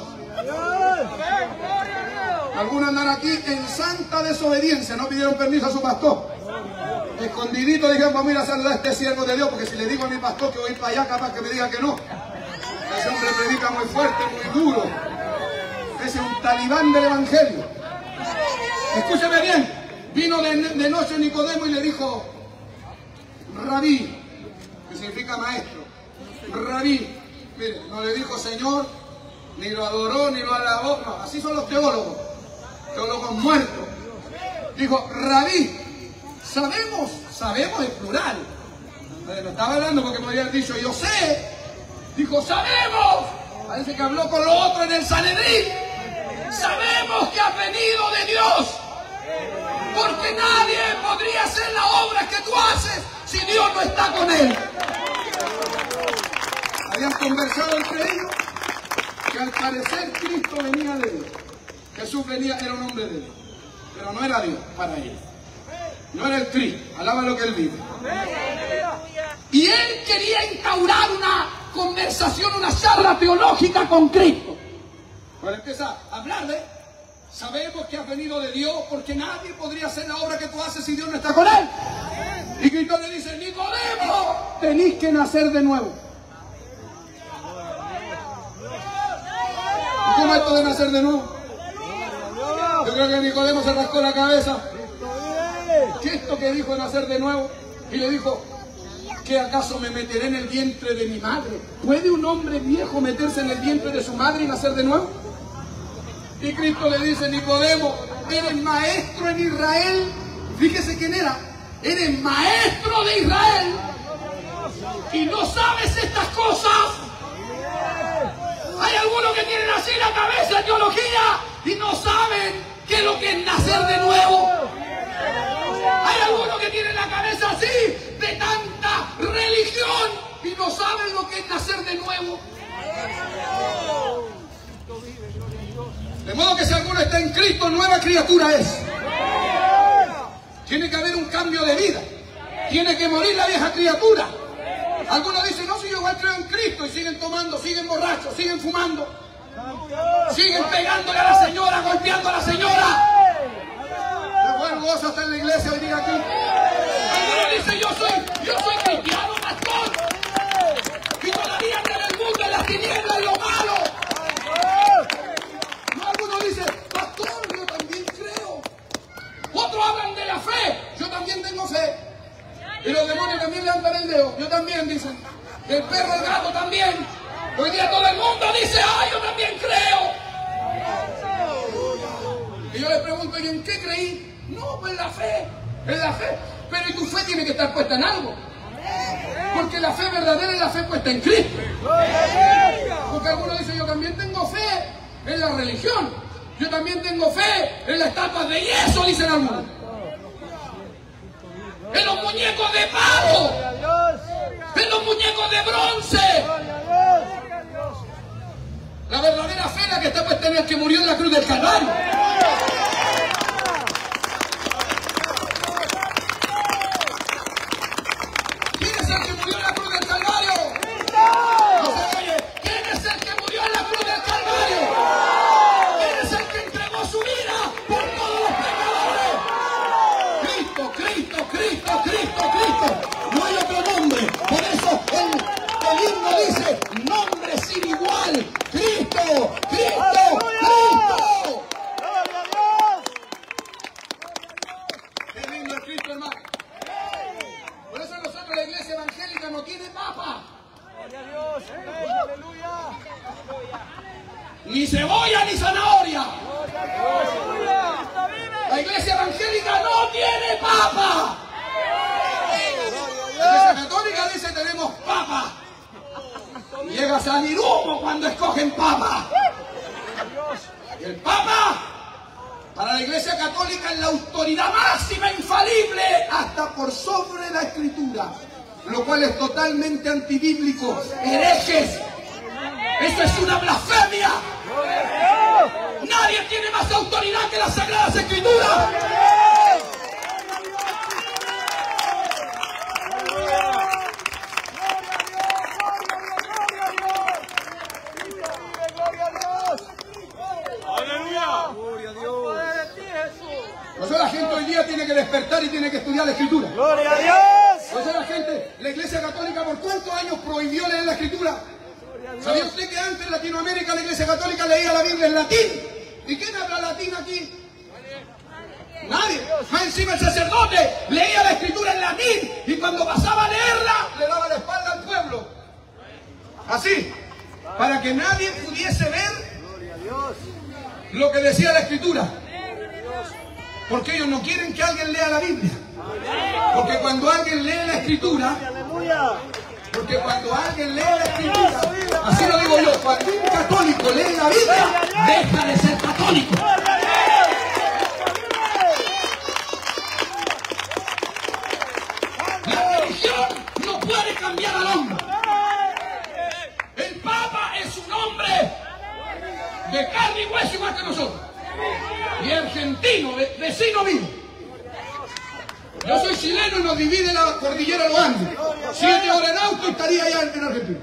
Algunos andan aquí en santa desobediencia, no pidieron permiso a su pastor. Escondidito dijeron, vamos a ir a saludar a este siervo de Dios, porque si le digo a mi pastor que voy a ir para allá, capaz que me diga que no. Ese hombre predica muy fuerte, muy duro. Ese es un talibán del evangelio. Escúcheme bien. Vino de noche Nicodemo y le dijo, Rabí, que significa maestro. Rabí, mire, no le dijo Señor, ni lo adoró, ni lo alabó. No, así son los teólogos muertos. Dijo, Rabí, sabemos en plural. Me estaba hablando porque me había dicho, yo sé. Dijo, sabemos. Parece que habló con lo otro en el Sanedrín. Sabemos que has venido de Dios. Porque nadie podría hacer la obra que tú haces si Dios no está con él. Habían conversado entre ellos que al parecer Cristo venía de Dios. Jesús venía, era un hombre de Dios. Pero no era Dios para ellos. No era el Cristo. Alaba lo que él vive. Y él quería instaurar una conversación, una charla teológica con Cristo. Para empezar a hablarle. Sabemos que has venido de Dios porque nadie podría hacer la obra que tú haces si Dios no está con él. Y Cristo le dice, Nicodemo, tenéis que nacer de nuevo. ¿Y cómo es esto de nacer de nuevo? Yo creo que Nicodemo se rascó la cabeza. ¿Qué es esto que dijo de nacer de nuevo? Y le dijo, ¿qué acaso me meteré en el vientre de mi madre? ¿Puede un hombre viejo meterse en el vientre de su madre y nacer de nuevo? Y Cristo le dice, Nicodemo, eres maestro en Israel. Fíjese quién era. Eres maestro de Israel y no sabes estas cosas. Hay algunos que tienen así la cabeza en teología y no saben qué es lo que es nacer de nuevo. Hay algunos que tienen la cabeza así de tanta religión y no saben lo que es nacer de nuevo. De modo que si alguno está en Cristo, nueva criatura es. Tiene que haber un cambio de vida. Tiene que morir la vieja criatura. Algunos dicen, no, si yo igual creo en Cristo, y siguen tomando, siguen borrachos, siguen fumando, siguen pegándole a la señora, golpeando a la señora. Qué buen gozo está en la iglesia hoy día aquí. Algunos dicen, yo soy cristiano, pastor, y todavía ando en el mundo, en las tinieblas, en lo malo. No, algunos dicen, pastor, yo también creo. Otros hablan de la fe, yo también tengo fe. Y los demonios también levantan el dedo, yo también, dicen. El perro, el gato también. Hoy día todo el mundo dice, yo también creo. Y yo les pregunto, ¿y en qué creí? No, pues en la fe, en la fe. Pero y tu fe tiene que estar puesta en algo. Porque la fe verdadera es la fe puesta en Cristo. Porque algunos dicen, yo también tengo fe en la religión. Yo también tengo fe en las estatuas de yeso, dicen algunos. En los muñecos de palo, en los muñecos de bronce. La verdadera fe es la que está puesta en el que murió en la cruz del Calvario. ¿Quién es el que murió en la cruz del Calvario? No se oye. ¿Quién es el que murió en la cruz del Calvario? ¿Quién es el que entregó su vida por todos los pecadores? Cristo, Cristo, Cristo, Cristo, Cristo. No hay otro nombre. Por eso el himno dice, nombre sin igual. Cristo, Cristo, Cristo. Qué lindo es Cristo, hermano. Por eso nosotros, la iglesia evangélica, no tiene papa. Ni cebolla ni zanahoria. La iglesia evangélica no tiene papa. La iglesia católica dice tenemos papa. Llega a salir humo cuando escogen papa. Y el papa, para la iglesia católica, es la autoridad máxima, infalible, hasta por sobre la escritura. Lo cual es totalmente antibíblico. Herejes. Eso es una blasfemia. Nadie tiene más autoridad que las Sagradas Escrituras. Por eso la gente hoy día tiene que despertar y tiene que estudiar la Escritura. ¡Gloria a Dios! Por eso la gente, la iglesia católica, ¿por cuántos años prohibió leer la Escritura? ¿Sabía usted que antes en Latinoamérica la iglesia católica leía la Biblia en latín? ¿Y quién habla latín aquí? Nadie. Más encima el sacerdote leía la Escritura en latín y cuando pasaba a leerla le daba la espalda al pueblo. Así, para que nadie pudiese ver lo que decía la Escritura. Porque ellos no quieren que alguien lea la Biblia. Porque cuando alguien lee la Escritura, así lo digo yo, cuando un católico lee la Biblia, deja de ser católico. La religión no puede cambiar al hombre. El Papa es un hombre de carne y hueso igual que nosotros. Y argentino, vecino mío. Yo soy chileno y nos divide la cordillera de los Andes. 7 horas en auto y estaría allá en Argentina.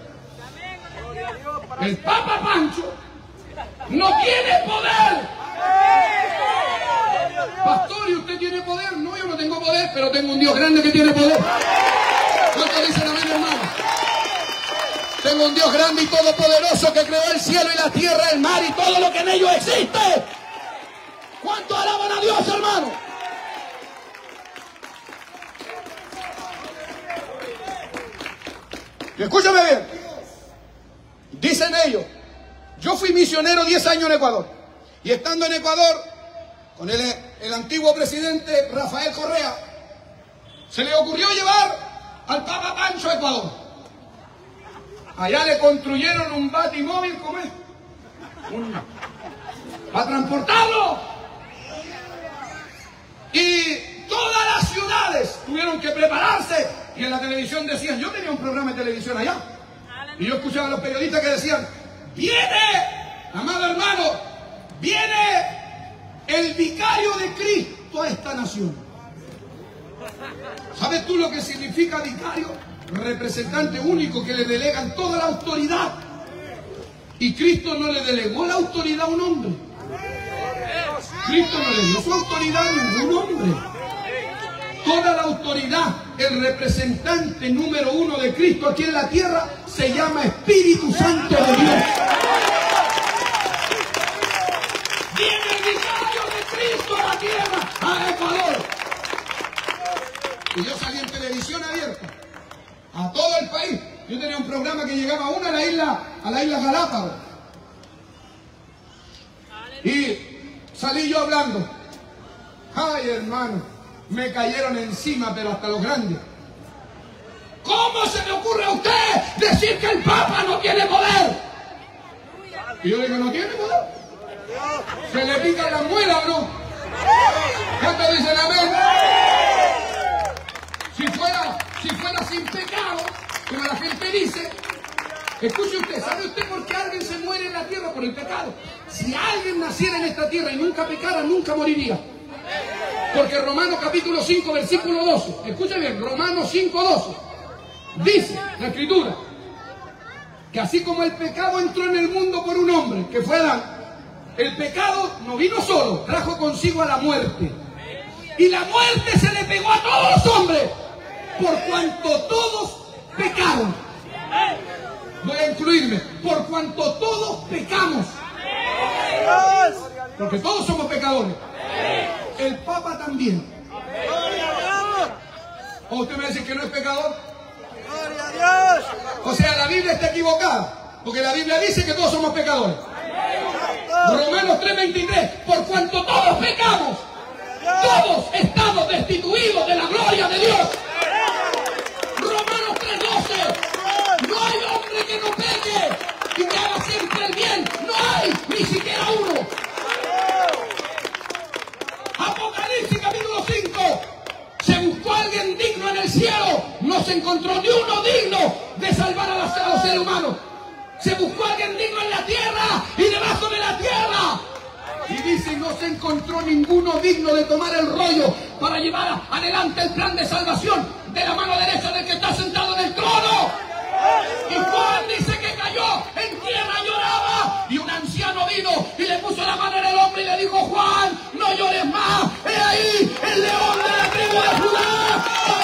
El Papa Pancho no tiene poder. Pastor, ¿y usted tiene poder? No, yo no tengo poder, pero tengo un Dios grande que tiene poder. ¿Cuántos dicen amén, hermano? Tengo un Dios grande y todopoderoso que creó el cielo y la tierra, el mar y todo lo que en ellos existe. ¿Cuántos alaban a Dios, hermano? Y escúchame bien. Dicen ellos, yo fui misionero 10 años en Ecuador. Y estando en Ecuador, con el antiguo presidente Rafael Correa, se le ocurrió llevar al Papa Pancho a Ecuador. Allá le construyeron un batimóvil, ¿cómo es? Para transportarlo. tuvieron que prepararse. Y en la televisión decían, yo tenía un programa de televisión allá, y yo escuchaba a los periodistas que decían, viene, amado hermano, viene el vicario de Cristo a esta nación. ¿Sabes tú lo que significa vicario? Representante único, que le delegan toda la autoridad. Y Cristo no le delegó la autoridad a un hombre. Cristo no le dio su autoridad a ningún hombre. Toda la autoridad, el representante número uno de Cristo aquí en la tierra se llama Espíritu Santo de Dios. Viene el vicario de Cristo a la tierra, a Ecuador. Y yo salí en televisión abierta a todo el país. Yo tenía un programa que llegaba a la isla Galápagos. Y salí yo hablando. Ay, hermano, me cayeron encima, pero hasta los grandes. ¿Cómo se le ocurre a usted decir que el Papa no tiene poder? Y yo le digo, ¿no tiene poder? ¿Se le pica la muela o no? ¿Cuántos dicen amén? Si fuera sin pecado, como la gente dice, escuche usted, ¿sabe usted por qué alguien se muere en la tierra? Por el pecado. Si alguien naciera en esta tierra y nunca pecara, nunca moriría. Porque Romanos capítulo 5, versículo 12, escuche bien, Romanos 5, 12, dice la Escritura, que así como el pecado entró en el mundo por un hombre, que fue Adán, el pecado no vino solo, trajo consigo a la muerte. Y la muerte se le pegó a todos los hombres, por cuanto todos pecaron. Voy a incluirme, por cuanto todos pecamos. Porque todos somos pecadores. El Papa también. ¿O usted me dice que no es pecador? O sea, la Biblia está equivocada, porque la Biblia dice que todos somos pecadores. Romanos 3:23, por cuanto todos pecamos, todos estamos destituidos de la gloria de Dios. Romanos 3:12, no hay hombre que no peque y que haga siempre el bien. No hay ni siquiera uno. Apocalipsis capítulo 5, se buscó a alguien digno en el cielo, no se encontró ni uno digno de salvar a los seres humanos. Se buscó a alguien digno en la tierra y debajo de la tierra. Y dice, no se encontró ninguno digno de tomar el rollo para llevar adelante el plan de salvación de la mano derecha del que está sentado en el trono. Y Juan dice que cayó en tierra, lloraba, y un anciano vino y le puso la mano en el hombro y le dijo, Juan, no llores más, he ahí el león de la tribu de Judá,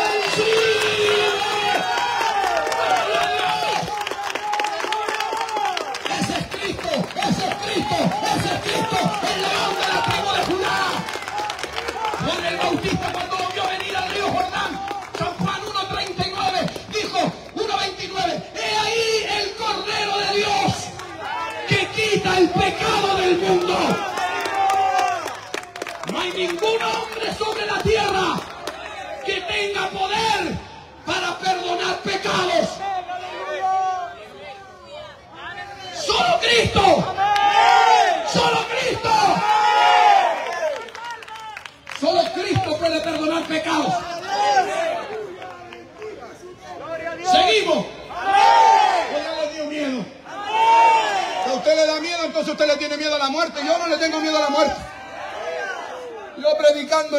ese es Cristo, ese es Cristo, ese es Cristo, el león de la tribu de Judá. Juan el Bautista, cuando lo vio venir al río Jordán, San Juan 1:39, dijo, 1:29, he ahí el Cordero de Dios que quita el pecado del mundo. No hay ningún hombre sobre la tierra que tenga poder para perdonar pecados. Solo Cristo. Solo Cristo. Solo Cristo puede perdonar pecados. Seguimos. O ya le dio miedo. Si a usted le da miedo, entonces usted le tiene miedo a la muerte. Yo no le tengo miedo a la muerte. Yo predicando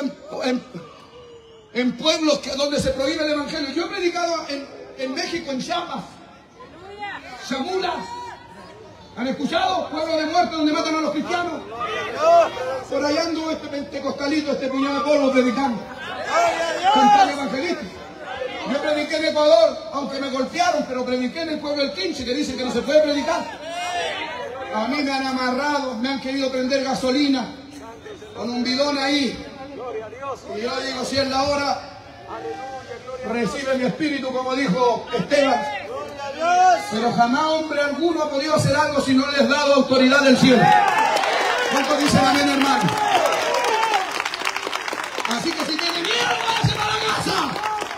en pueblos donde se prohíbe el evangelio. Yo he predicado en México, en Chiapas, Chamula. ¿Han escuchado? Pueblo de muerte donde matan a los cristianos. Por allá ando este pentecostalito, este puñado de polvo predicando. Campaña evangelística. Yo prediqué en Ecuador, aunque me golpearon, pero prediqué en el pueblo del Quinche, que dicen que no se puede predicar. A mí me han amarrado, me han querido prender gasolina con un bidón ahí. Y yo digo, si es la hora, recibe mi espíritu, como dijo Esteban. Pero jamás hombre alguno ha podido hacer algo si no les ha dado autoridad del cielo. ¿Cuántos dicen amén, hermano? Así que si tiene miedo, váyase para la casa.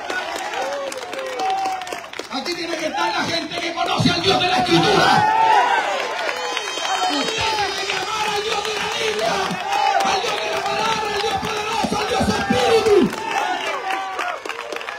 Aquí tiene que estar la gente que conoce al Dios de la Escritura. Usted debe llamar al Dios de la Biblia, al Dios de la palabra, al Dios poderoso, al Dios espíritu.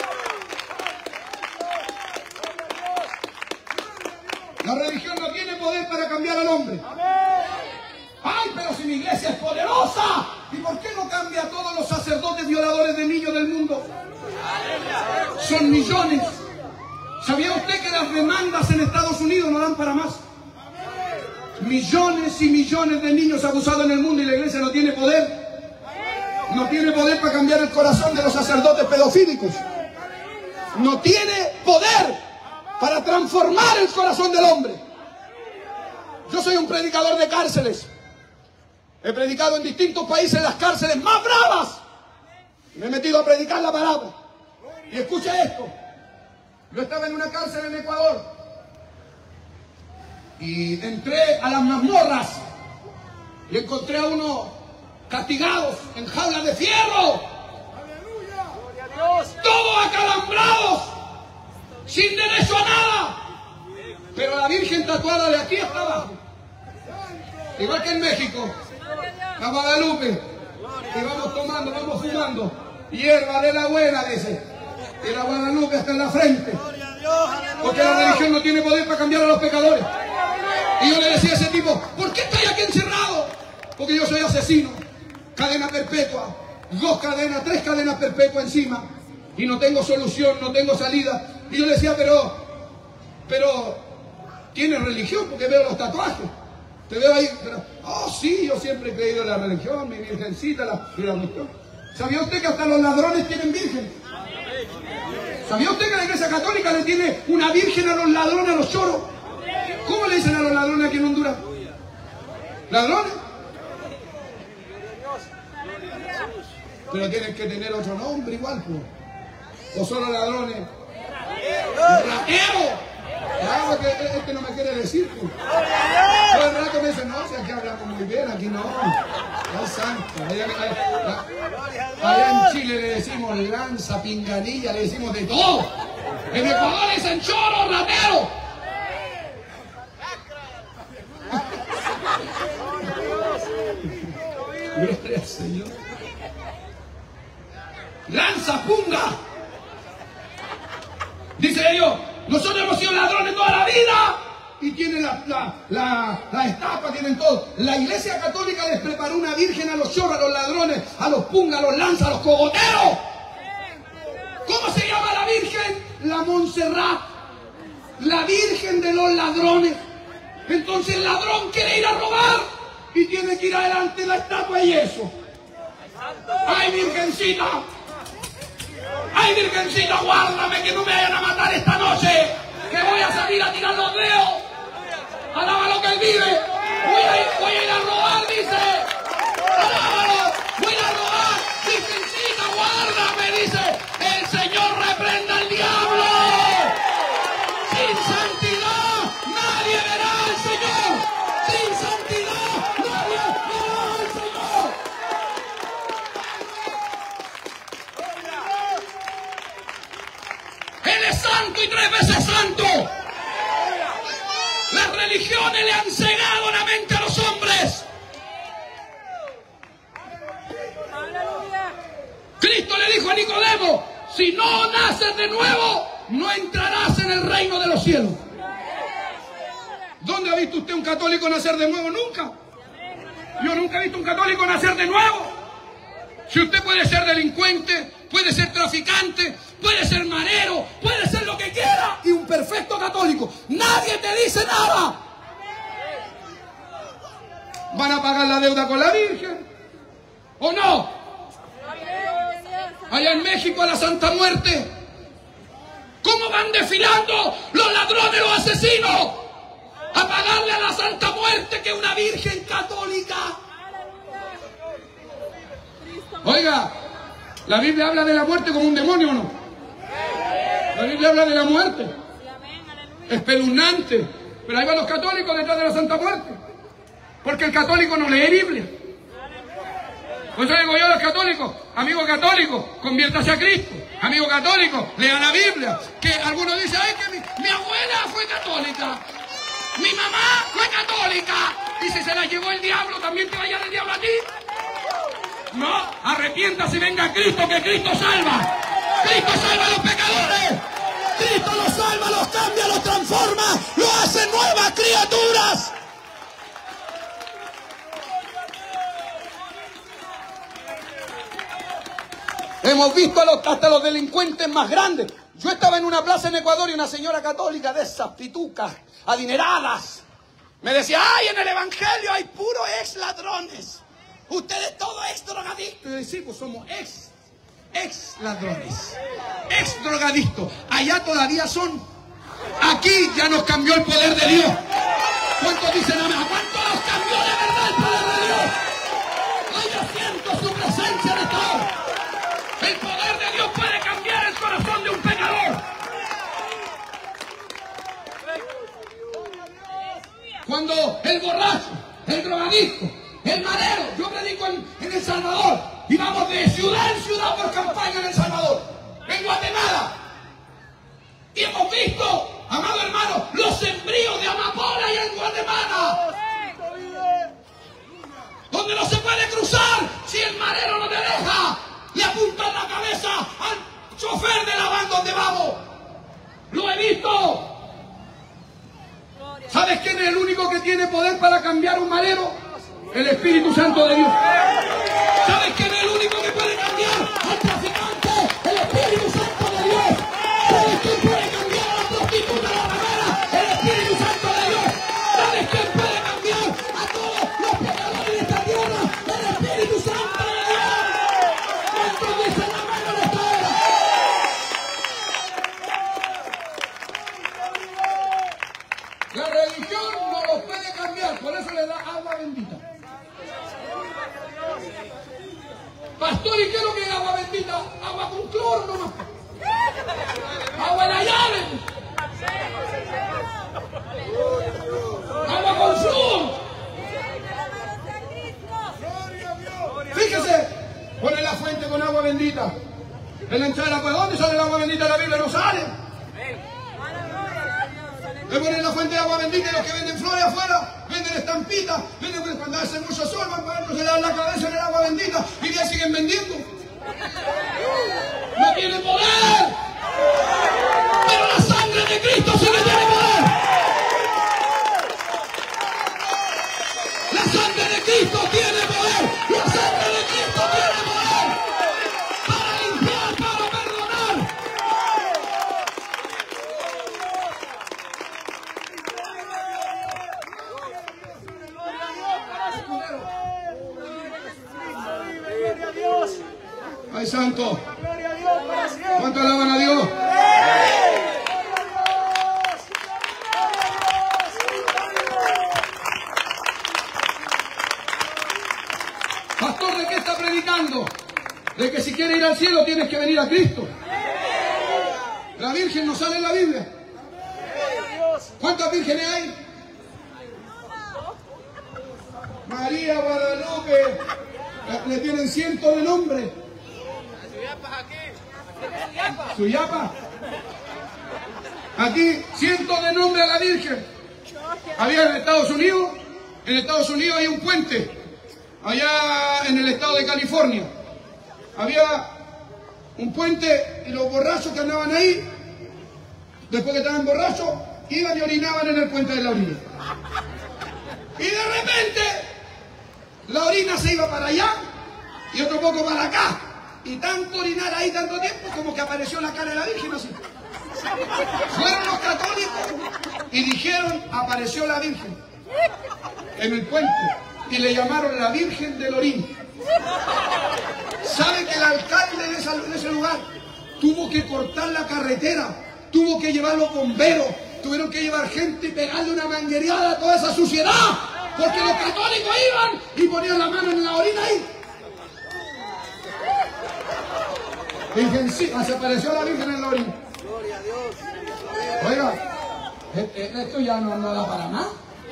abusadores de niños del mundo. Son millones. ¿Sabía usted que las demandas en Estados Unidos no dan para más? Millones y millones de niños abusados en el mundo y la iglesia no tiene poder. No tiene poder para cambiar el corazón de los sacerdotes pedofílicos. No tiene poder para transformar el corazón del hombre. Yo soy un predicador de cárceles. He predicado en distintos países las cárceles más bravas. Me he metido a predicar la palabra. Y escucha esto. Yo estaba en una cárcel en Ecuador. Y entré a las mazmorras. Y encontré a unos castigados en jaulas de fierro. Todos acalambrados. Sin derecho a nada. Pero la Virgen tatuada de aquí hasta abajo. Igual que en México. La Guadalupe. Y vamos tomando, vamos fumando. Hierba de la buena, dice. Y la Guadalupe está en la frente. Porque la religión no tiene poder para cambiar a los pecadores. Y yo le decía a ese tipo, ¿por qué estoy aquí encerrado? Porque yo soy asesino. Cadena perpetua. 2 cadenas, 3 cadenas perpetuas encima. Y no tengo solución, no tengo salida. Y yo le decía, pero ¿tienes religión? Porque veo los tatuajes. Te veo ahí. Pero, oh, sí, yo siempre he creído en la religión, mi virgencita, y la cuestión. ¿Sabía usted que hasta los ladrones tienen virgen? ¿Sabía usted que la Iglesia Católica le tiene una virgen a los ladrones, a los choros? ¿Cómo le dicen a los ladrones aquí en Honduras? ¿Ladrones? Pero tienen que tener otro nombre igual, pues. ¿O solo ladrones? ¡Ratero! Claro que este no me quiere decir, pues. Todo el rato me dicen, no, si aquí hablamos muy bien, aquí no. Ay, santo. Allá en Chile le decimos lanza, pinganilla, le decimos de todo. En Ecuador le dicen choro, ratero. Gloria al Señor. Lanza, punga. Dice ellos, nosotros hemos sido ladrones toda la vida. Y tienen la estafa, tienen todo. La Iglesia Católica les preparó una virgen a los chorros, a los ladrones, a los pungas, a los lanzas, a los cogoteros. ¿Cómo se llama la virgen? La Montserrat. La virgen de los ladrones. Entonces el ladrón quiere ir a robar y tiene que ir adelante de la estatua de yeso. ¡Ay, virgencita! ¡Ay, virgencita, guárdame que no me vayan a matar esta noche! ¡Que voy a salir a tirar los dedos! ¡Alábalo que él vive! Voy a ir a robar, dice. ¡Alábalo! ¡Voy a ir a robar! ¡Virgencita, guárdame! Dice. ¡El Señor reprenda al diablo! ¡Sin santidad nadie verá al Señor! ¡Sin santidad nadie verá al Señor! Él es santo y 3 veces santo. Las religiones le han cegado la mente a los hombres. Cristo le dijo a Nicodemo, si no naces de nuevo, no entrarás en el reino de los cielos. ¿Dónde ha visto usted un católico nacer de nuevo? Nunca. Yo nunca he visto un católico nacer de nuevo. Si usted puede ser delincuente, puede ser traficante, puede ser marero, puede ser lo que quiera y un perfecto católico. Nadie te dice nada. ¿Van a pagar la deuda con la Virgen? ¿O no? Allá en México a la Santa Muerte, ¿cómo van desfilando los ladrones, los asesinos? A pagarle a la Santa Muerte, que es una Virgen católica. Oiga, la Biblia habla de la muerte como un demonio, ¿o no? La Biblia habla de la muerte. Espeluznante. Pero ahí van los católicos detrás de la Santa Muerte. Porque el católico no lee Biblia. Por eso digo yo a los católicos, amigo católico, conviértase a Cristo. Amigo católico, lea la Biblia. Que algunos dicen, ay, que mi abuela fue católica. Mi mamá fue católica. Y si se la llevó el diablo, ¿también te va a llevar el diablo a ti? No, arrepiéntase y venga a Cristo, que Cristo salva. Cristo salva a los pecadores. Cristo los salva, los cambia, los transforma, los hace nuevas criaturas. Hemos visto hasta los delincuentes más grandes. Yo estaba en una plaza en Ecuador y una señora católica de esas pitucas, adineradas, me decía, ay, en el Evangelio hay puro ex ladrones. Ustedes todos ex drogadictos. Y yo decía, pues somos ex ladrones, ex drogadictos. Allá todavía son. Aquí ya nos cambió el poder de Dios. ¿Cuántos dicen amén? ¿Cuántos nos cambió de verdad el poder de Dios? Hoy yo siento su presencia en esta hora. El poder de Dios puede cambiar el corazón de un pecador. Cuando el borracho, el drogadicto, el madero, yo predico en El Salvador y vamos de ciudad en ciudad por campaña en El Salvador, en Guatemala, y hemos visto, amado hermano, los sembríos de amapola allá en Guatemala, donde no se puede cruzar si el madero no te deja. Le apuntan la cabeza al chofer de la van donde vamos. Lo he visto. ¿Sabes quién es el único que tiene poder para cambiar un madero? El Espíritu Santo de Dios. ¿Sabes quién es el único que puede cambiar al traficante? El Espíritu Santo de Dios. ¿Sabes quién puede cambiar a la prostituta, a la ramera? El Espíritu Santo de Dios. ¿Sabes quién puede cambiar a todos los pecadores de esta tierra? El Espíritu Santo de Dios. ¿Cuántos dicen amén en esta hora? La religión no los puede cambiar, por eso le da agua bendita. Pastor, ¿y qué es lo que es agua bendita? Agua con cloro nomás. Agua en la llave. Agua con flúor. Fíjese, ponen la fuente con agua bendita. En la entrada, pues ¿dónde sale el agua bendita de la Biblia? No sale. Le ponen la fuente de agua bendita y los que venden flores afuera, venden estampitas, venden cuando hace mucho sol, van para adentro, se le dan la cabeza en el agua bendita y ya siguen vendiendo. No tiene poder. Pero la sangre de Cristo sí que tiene poder. La sangre de Cristo tiene poder. La sangre de Cristo tiene poder. Para limpiar, para perdonar. Ay, santo. ¿Cuánto alaban a Dios? Pastor, ¿de qué está predicando? De que si quieres ir al cielo tienes que venir a Cristo. La Virgen no sale en la Biblia. ¿Cuántas vírgenes hay? María, Guadalupe, le tienen cientos de nombres. Suyapa. Aquí cientos de nombres a la Virgen. Había en Estados Unidos hay un puente. Allá en el estado de California. Había un puente y los borrachos que andaban ahí, después que estaban borrachos, iban y orinaban en el puente de la orilla. Y de repente la orina se iba para allá y otro poco para acá. Y tanto orinar ahí tanto tiempo como que apareció la cara de la Virgen así. Fueron los católicos y dijeron, apareció la Virgen en el puente y le llamaron la Virgen del Orín. ¿Sabe que el alcalde de ese lugar tuvo que cortar la carretera? Tuvo que llevar los bomberos, tuvieron que llevar gente y pegarle una manguereada a toda esa suciedad, porque los católicos iban y ponían la mano en la orina ahí. Virgen, sí, se apareció la Virgen en la orina. Gloria a Dios. Oiga, esto ya no da para más.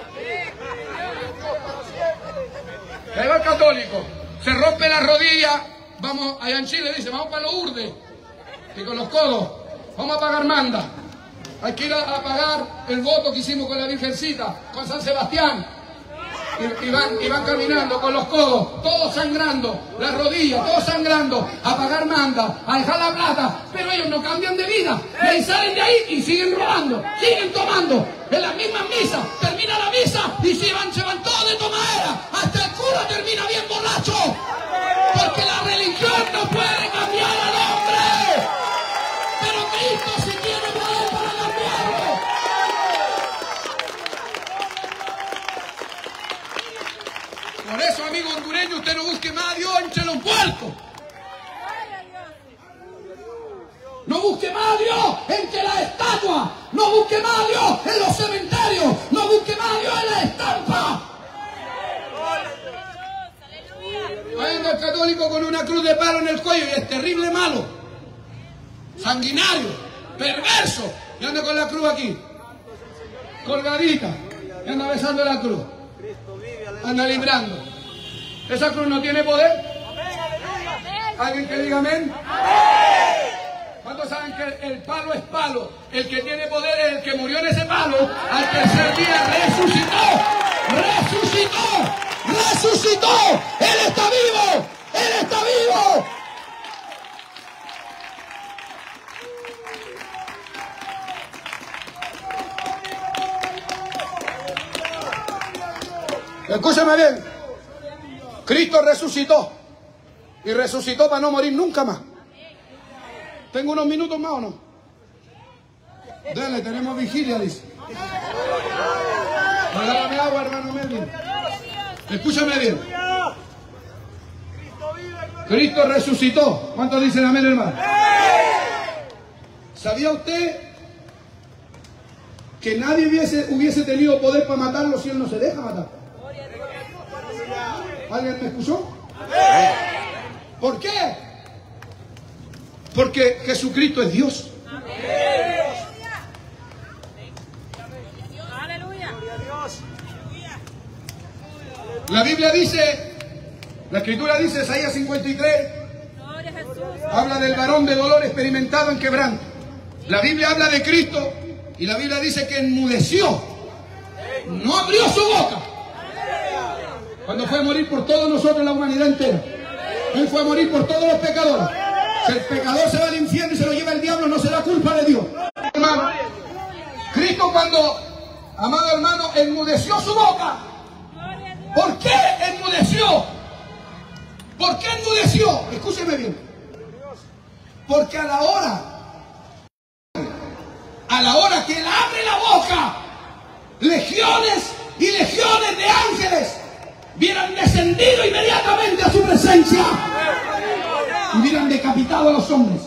Llega el católico, se rompe la rodilla, vamos, allá en Chile dice, vamos para los urdes, y con los codos, vamos a pagar manda. Hay que ir a pagar el voto que hicimos con la Virgencita, con San Sebastián. Y van caminando con los codos, todos sangrando, las rodillas, todos sangrando, a pagar manda, a dejar la plata, pero ellos no cambian de vida, y ahí salen de ahí y siguen robando, siguen tomando, en las mismas misas, termina la misa y se van todos de tomadera, hasta el cura termina bien borracho, porque la religión no puede cambiar a No busque más a Dios entre las estatuas. No busque más a Dios en los cementerios. No busque más a Dios en las estampas. Anda el católico con una cruz de palo en el cuello y es terrible malo, sanguinario, perverso, y anda con la cruz aquí, colgadita, y anda besando la cruz, anda librando. ¿Esa cruz no tiene poder? ¿Alguien que diga amén? ¿Cuántos saben que el palo es palo? El que tiene poder es el que murió en ese palo, al tercer día resucitó, resucitó. ¡Resucitó! ¡Él está vivo! ¡Él está vivo! Escúchame bien. Cristo resucitó. Y resucitó para no morir nunca más. ¿Tengo unos minutos más o no? Dale, tenemos vigilia, dice. Regálame agua, hermano Melvin. Escúchame bien. Cristo resucitó. ¿Cuántos dicen amén, hermano? ¿Sabía usted que nadie hubiese tenido poder para matarlo si él no se deja matar? ¿Alguien me escuchó? ¿Por qué? Porque Jesucristo es Dios. La Biblia dice, la Escritura dice, Isaías 53, habla del varón de dolor experimentado en quebranto. La Biblia habla de Cristo y la Biblia dice que enmudeció, no abrió su boca. Cuando fue a morir por todos nosotros, la humanidad entera. Él fue a morir por todos los pecadores. Si el pecador se va al infierno y se lo lleva el diablo, no será culpa de Dios. Hermano, Cristo cuando, amado hermano, enmudeció su boca. ¿Por qué enmudeció? ¿Por qué enmudeció? Escúcheme bien. Porque a la hora que él abre la boca, legiones y legiones de ángeles hubieran descendido inmediatamente a su presencia y hubieran decapitado a los hombres.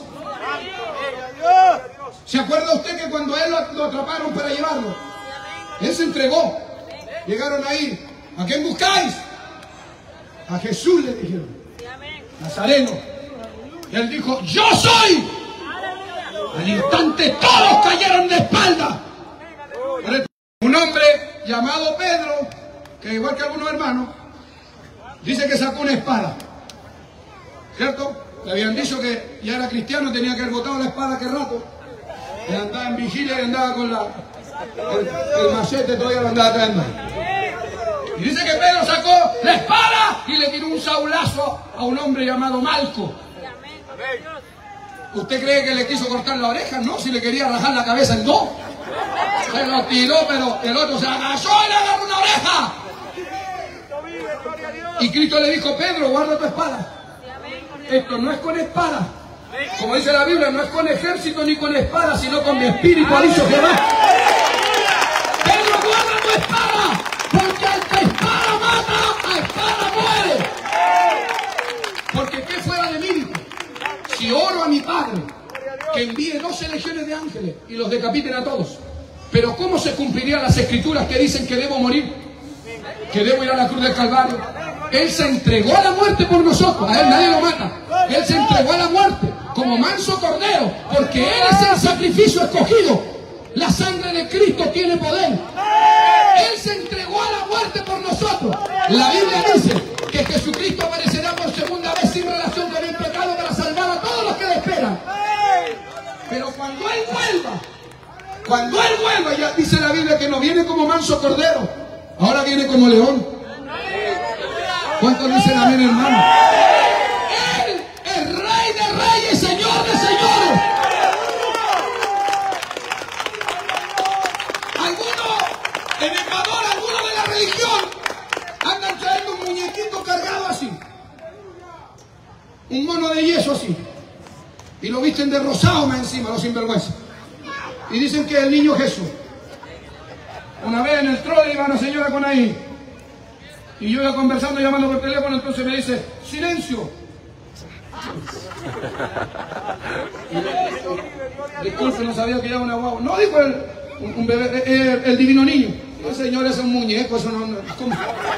¿Se acuerda usted que cuando a él lo atraparon para llevarlo, él se entregó? Llegaron ahí. ¿A quién buscáis? A Jesús, le dijeron. Nazareno. Y él dijo, yo soy. Al instante todos cayeron de espalda. Un hombre llamado Pedro, que igual que algunos hermanos, dice que sacó una espada. ¿Cierto? Le habían dicho que ya era cristiano, tenía que haber botado la espada aquel rato. Y andaba en vigilia y andaba con el machete, todavía lo andaba trayendo. Y dice que Pedro sacó la espada y le tiró un saulazo a un hombre llamado Malco. ¿Usted cree que le quiso cortar la oreja? No, si le quería rajar la cabeza en dos. Se lo tiró, pero el otro se agachó y le agarró una oreja. Y Cristo le dijo, Pedro, guarda tu espada. Esto no es con espada. Como dice la Biblia, no es con ejército ni con espada, sino con mi espíritu, ha dicho Jehová. Pedro, guarda tu espada. Porque al que espada mata, a espada muere. Porque ¿qué fuera de mí? Si oro a mi Padre, que envíe 12 legiones de ángeles y los decapiten a todos. Pero ¿cómo se cumplirían las escrituras que dicen que debo morir? Que debo ir a la cruz del Calvario. Él se entregó a la muerte por nosotros. A él nadie lo mata. Él se entregó a la muerte como manso cordero, porque él es el sacrificio escogido. La sangre de Cristo tiene poder. Él se entregó a la muerte por nosotros. La Biblia dice que Jesucristo aparecerá por segunda vez sin relación con el pecado para salvar a todos los que le esperan. Pero cuando Él vuelva, ya dice la Biblia que no viene como manso cordero, ahora viene como león. ¿Cuántos dicen amén, hermano? Él es Rey de reyes, Señor de señores. En Ecuador, algunos de la religión andan trayendo un muñequito cargado así, un mono de yeso así, y lo visten de rosado más encima, los sinvergüenzas, y dicen que es el niño Jesús. Una vez en el trole iba una señora con ahí, y yo iba conversando, llamando por teléfono, entonces me dice, silencio. Disculpe, no sabía que era una guagua. No, dijo un bebé, el divino niño. El Señor es un muñeco, eso no. ¿Cómo?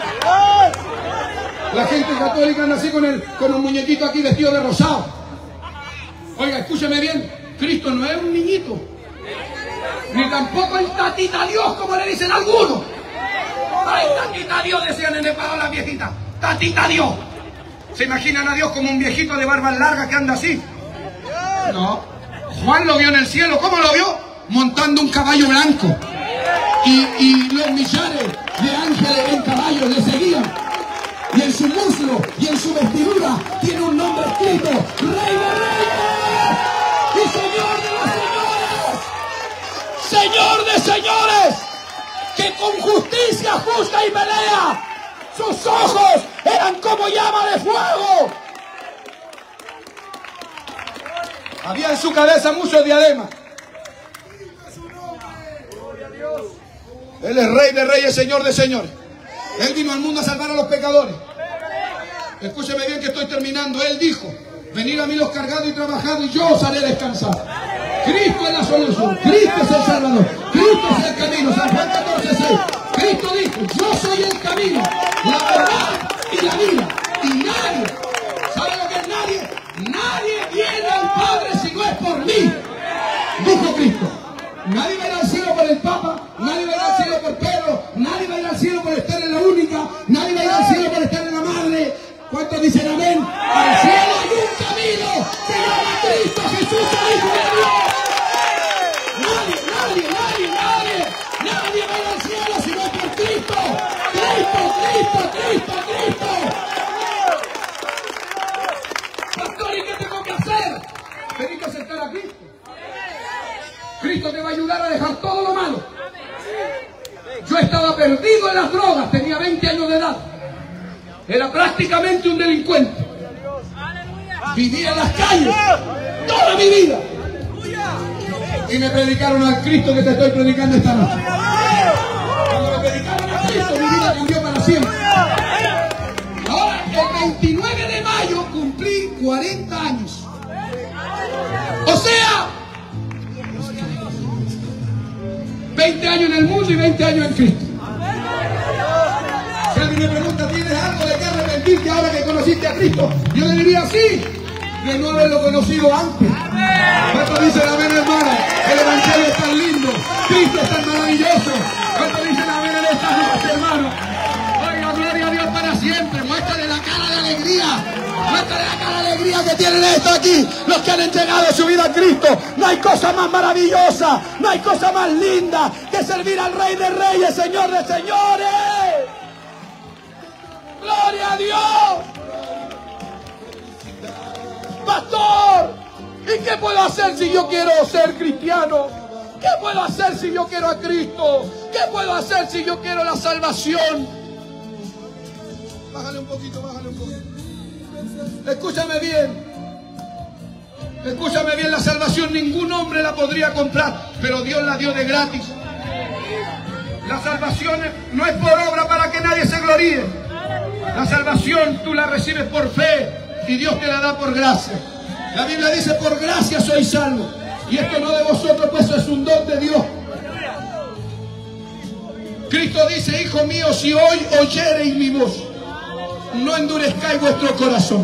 La gente católica anda así con un muñequito aquí vestido de rosado. Oiga, escúcheme bien, Cristo no es un niñito, ni tampoco el tatita Dios, como le dicen algunos. Ay, tatita Dios, decían en el paro las viejitas. Tatita Dios. ¿Se imaginan a Dios como un viejito de barba larga que anda así? No. Juan lo vio en el cielo. ¿Cómo lo vio? Montando un caballo blanco. Y los millares de ángeles en caballos le seguían. Y en su muslo y en su vestidura tiene un nombre escrito: Rey de Reyes y Señor de los Señores. Señor de señores, que con justicia justa y pelea. Sus ojos eran como llama de fuego. Había en su cabeza muchos diademas. Él es Rey de Reyes, Señor de señores. Él vino al mundo a salvar a los pecadores. Escúcheme bien que estoy terminando. Él dijo: venid a mí los cargados y trabajados y yo os haré descansar. Cristo es la solución. Cristo es el Salvador. Cristo es el camino. San Juan 14:6. Cristo dijo: yo soy el camino, la verdad y la vida. Y nadie, ¿sabe lo que es nadie? Nadie viene al Padre si no es por mí. Dijo Cristo. Nadie va a ir al cielo por el Papa, nadie va a ir al cielo por Pedro, nadie va a ir al cielo por estar en la única, nadie va a ir al cielo por estar en la madre. ¿Cuántos dicen amén? Al cielo hay un camino, se llama Cristo Jesús, el Hijo de Dios. Nadie va a ir al cielo si no es por Cristo. Cristo. Pastor, ¿y qué tengo que hacer? Tengo que aceptar a Cristo. Cristo te va a ayudar a dejar todo lo malo. Yo estaba perdido en las drogas, tenía 20 años de edad. Era prácticamente un delincuente. Vivía en las calles toda mi vida. Y me predicaron al Cristo que te estoy predicando esta noche. Cuando me predicaron a Cristo, mi vida cambió para siempre. Ahora, el 29 de mayo cumplí 40 años. O sea, 20 años en el mundo y 20 años en Cristo. Si alguien me pregunta, ¿tienes algo de qué arrepentirte ahora que conociste a Cristo? Yo le diría sí, de no haberlo conocido antes. ¿Cuánto dicen amén, hermano? El evangelio es tan lindo, Cristo es tan maravilloso. ¿Cuánto dicen amén en esta noche, hermano? Oiga, gloria a Dios para siempre. Muéstrale la cara de alegría. Muéstrale la cara de alegría que tienen esto aquí, los que han entregado su vida a Cristo. No hay cosa más maravillosa, no hay cosa más linda que servir al Rey de Reyes, Señor de señores. ¡Gloria a Dios! Pastor, ¿y qué puedo hacer si yo quiero ser cristiano? ¿Qué puedo hacer si yo quiero a Cristo? ¿Qué puedo hacer si yo quiero la salvación? Bájale un poquito, bájale un poquito. Escúchame bien, la salvación ningún hombre la podría comprar, pero Dios la dio de gratis. La salvación no es por obra para que nadie se gloríe. La salvación tú la recibes por fe y Dios te la da por gracia. La Biblia dice: por gracia sois salvos, y esto no de vosotros, pues es un don de Dios. Cristo dice: hijo mío, si hoy oyereis mi voz, no endurezcáis vuestro corazón.